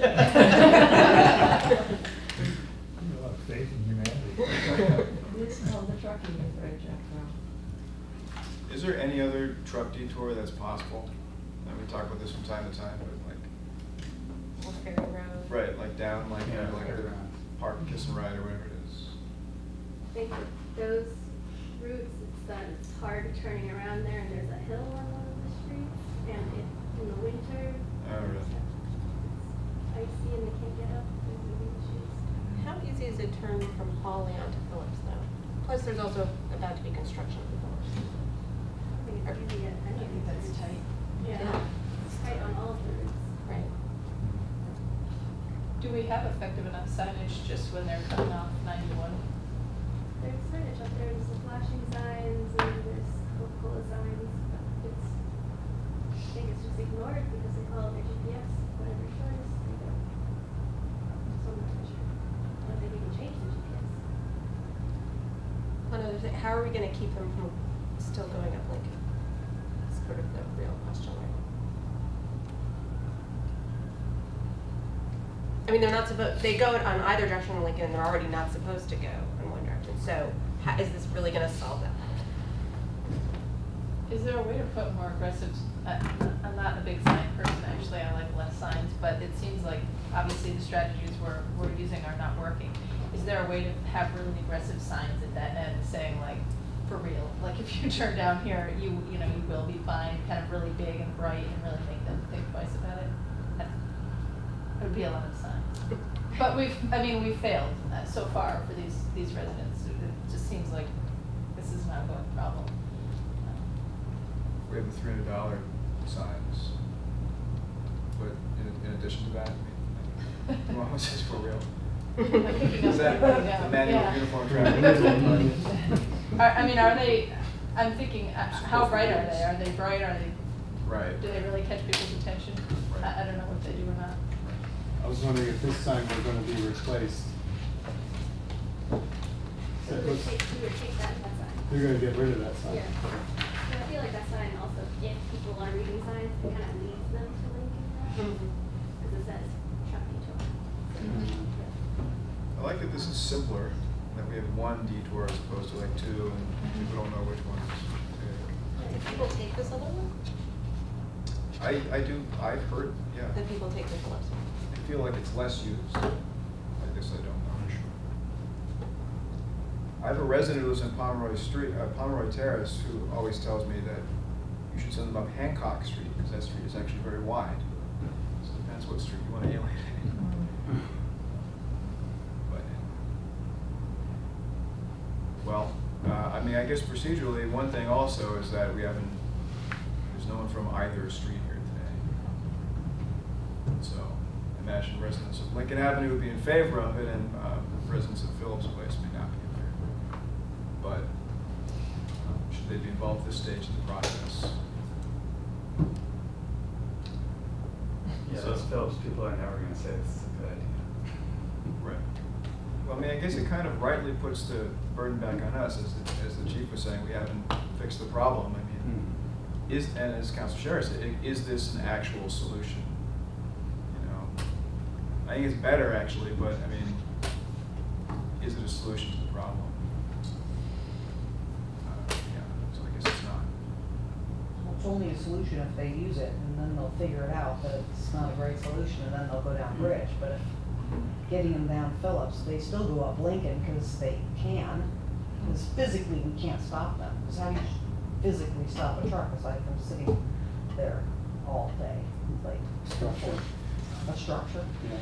A lot of faith in humanity. This is on the trucking bridge after all. Is there any other truck detour that's possible? And we talk about this from time to time, but like, Or Ferry Road. right, like down, like, you Yeah, know, like Ferry the Road. park, kiss and ride, or whatever it is. I think with those routes, it's that it's hard turning around there, and there's a hill on one of the streets, and it, in the winter, Oh, really? it's icy and they can't get up, there's moving issues. How easy is it to turn from Hawley onto Phillips though? Plus there's also about to be construction of Phillips. I think it's easy at any of these That's routes. tight. Yeah, Yeah. it's tight on all of the routes. Right. Do we have effective enough signage just when they're coming off ninety-one? There's signage up there, there's the flashing signs, and there's Coca-Cola signs, but it's how are we gonna keep them from still going up Lincoln? It's sort of the real question, right? I mean, they're not supposed, they go on either direction on Lincoln, and they're already not supposed to go in one direction, so how, is this really gonna solve that? Is there a way to put more aggressive, I- I'm not a big sign person, actually, I like less signs, but it seems like obviously the strategies we're, we're using are not working. Is there a way to have really aggressive signs at that end saying like, for real, like if you turn down here, you, you know, you will be fine, kind of really big and bright and really make them think twice about it? That would be a lot of signs. But we've, I mean, we've failed uh, so far for these, these residents. It it just seems like this is an ongoing problem. We have the three hundred dollar signs, but in, in addition to that, I mean, well, this is for real. Is that the manual Yeah. uniform traffic? Are, I mean, are they, I'm thinking, uh, how bright are they? Are they bright, are they, Right. do they really catch people's attention? Right. I, I don't know if they do or not. I was wondering if this sign were gonna be replaced. So we would take, we would take that, that sign. They're gonna get rid of that sign. Yeah. And I feel like that sign also, if people are reading signs, it kind of leads them to Lincoln Road. Because it says truck detour. I like that this is simpler, that we have one detour as opposed to like two, and people don't know which one is. Do people take this other one? I, I do, I've heard, yeah. The people take this one. I feel like it's less used. I guess I don't know. I have a resident who lives in Pomeroy Street, uh, Pomeroy Terrace, who always tells me that you should send them up Hancock Street, because that street is actually very wide. So it depends what street you want to alienate. But, well, uh, I mean, I guess procedurally, one thing also is that we haven't, there's no one from either street here today. So I imagine residents of Lincoln Avenue would be in favor of it, and uh, residents of Phillips Place may not be in favor. But um, should they be involved at this stage in the process? Yeah, those Phillips people are never gonna say this is a good idea. Right. Well, I mean, I guess it kind of rightly puts the burden back on us, as the, as the chief was saying, we haven't fixed the problem. I mean, is, and as Council Sherritt said, i- is this an actual solution? You know, I think it's better actually, but I mean, is it a solution to the problem? Uh, yeah, so I guess it's not. Well, it's only a solution if they use it, and then they'll figure it out that it's not a great solution, and then they'll go down Bridge. But if getting them down Phillips, they still go up Lincoln because they can, because physically we can't stop them. Because how do you physically stop a truck aside from sitting there all day? Like Structure. a structure, Yeah.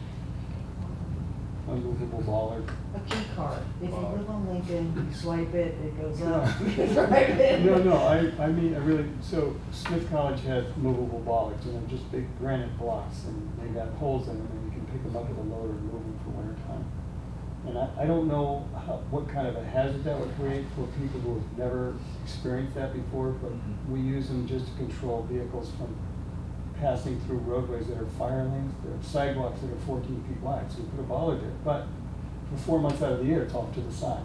Unmovable bollard. a key card. If you Wow. live on Lincoln, you swipe it, it goes No. up. You drive in. No, no, I, I mean, I really, so Smith College has movable bollards, and they're just big granite blocks, and they got holes in them, and you can pick them up with a loader and move them for winter time. And I, I don't know how, what kind of a hazard that would create for people who have never experienced that before, but we use them just to control vehicles from passing through roadways that are fire lanes. There are sidewalks that are fourteen feet wide, so we put a bollard there. But for four months out of the year, it's off to the side.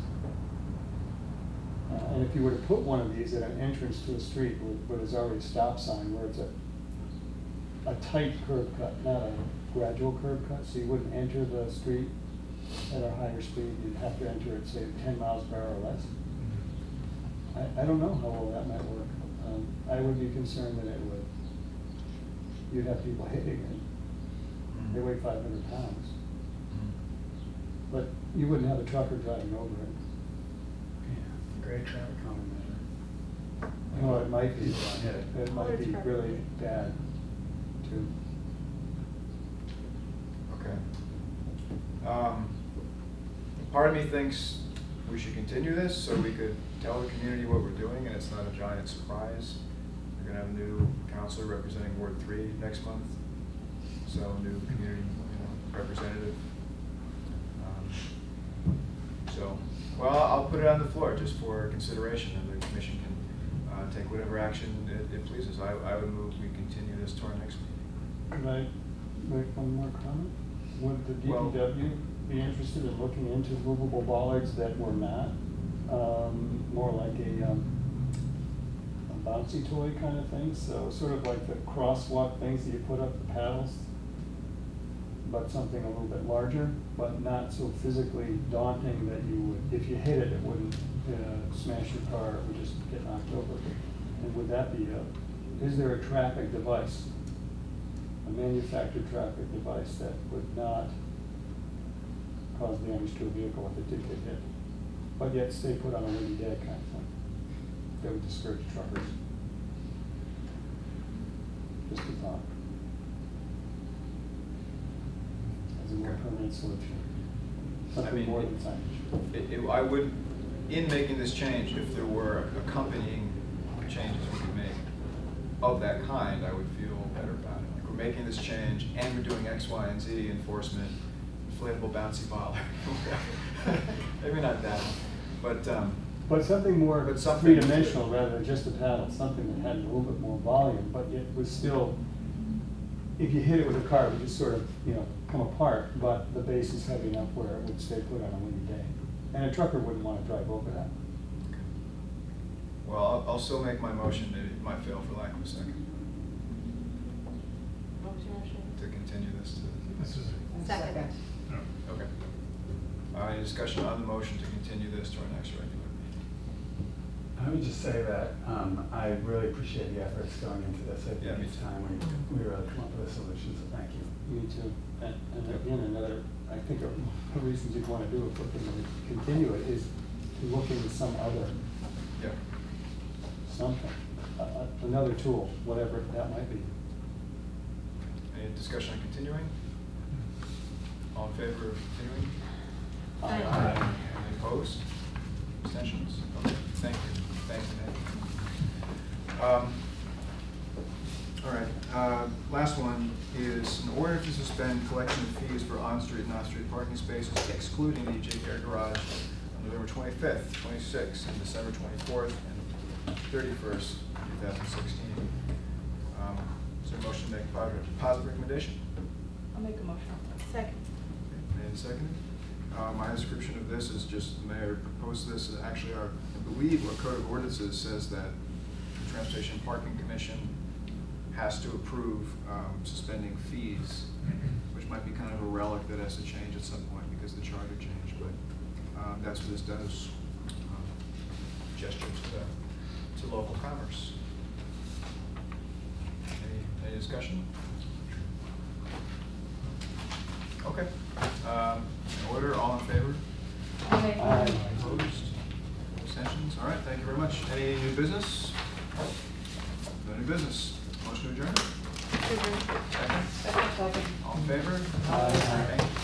Uh, and if you were to put one of these at an entrance to a street where, where there's already a stop sign, where it's a, a tight curb cut, not a gradual curb cut, so you wouldn't enter the street at a higher speed, you'd have to enter at, say, ten miles per hour or less. I, I don't know how well that might work. Um, I would be concerned that it would. You'd have people hitting it. They weigh five hundred pounds. But you wouldn't have a trucker driving over it. Yeah, great traffic calming measure. No, it might be, Yeah. it might be really bad, too. Okay. Um, part of me thinks we should continue this so we could tell the community what we're doing and it's not a giant surprise. We're gonna have a new counselor representing Ward Three next month, so a new community, you know, representative. Um, So, well, I'll put it on the floor just for consideration, and the commission can uh, take whatever action it, it pleases. I, I would move we continue this to our next meeting. Could I make one more comment? Would the D Well- P W be interested in looking into movable bollards that were not um, more like a, um, a bouncy toy kind of thing, so sort of like the crosswalk things that you put up the paddles, but something a little bit larger, but not so physically daunting that you would, if you hit it, it wouldn't uh, smash your car, it would just get knocked over. And would that be a, is there a traffic device, a manufactured traffic device that would not cause damage to a vehicle if it did get hit, but yet stay put on a windy day kind of thing, that would discourage truckers? Just a thought. As a more permanent solution. I Something mean, more than signage. It, it, I would, in making this change, if there were accompanying changes we could make of that kind, I would feel better about it. Like, we're making this change and we're doing X, Y, and Z enforcement, inflatable bouncy ball. Maybe not that, but um, But something more But something- three-dimensional rather than just a paddle, something that had a little bit more volume, but yet was still, if you hit it with a car, it would just sort of, you know, come apart, but the base is heavy enough where it would stay put on a windy day. And a trucker wouldn't want to drive over that. well, I'll, I'll still make my motion. It might fail for lack of a second. What was your motion? To continue this to. This is, Second. no. Okay. Uh, any discussion on the motion to continue this to our next regular meeting? I would just say that um, I really appreciate the efforts going into this. I Yeah, think me it's too. time we, we really come up with a solution, so thank you. Me too. And, and again, another, I think of the reasons you'd want to do it, if we're going to continue it, is to look into some other, Yeah. something, uh, uh, another tool, whatever that might be. Any discussion on continuing? All in favor of continuing? Aye. Any opposed? Abstentions? Okay, thank you. Thank you, Nate. Um, all right, uh, last one is an order to suspend collection of fees for on-street and off-street parking spaces, excluding the E J Care Garage on November twenty-fifth, twenty-sixth, and December twenty-fourth, and thirty-first, two thousand sixteen. Um, is there a motion to make a positive, positive recommendation? I'll make a motion. Second. Made and seconded. Uh, my description of this is just, the mayor proposed this, and actually our, I believe our code of ordinances says that the Transportation Parking Commission has to approve um, suspending fees, which might be kind of a relic that has to change at some point because the charter changed, but um, that's what this does, um, gesture to the, to local commerce. Any, any discussion? Okay. Um, in order, all in favor? Okay. Aye. Opposed? Abstentions? All right, thank you very much. Any new business? No new business. Motion to adjourn? Second? Second. All in favor? Aye. Thank you.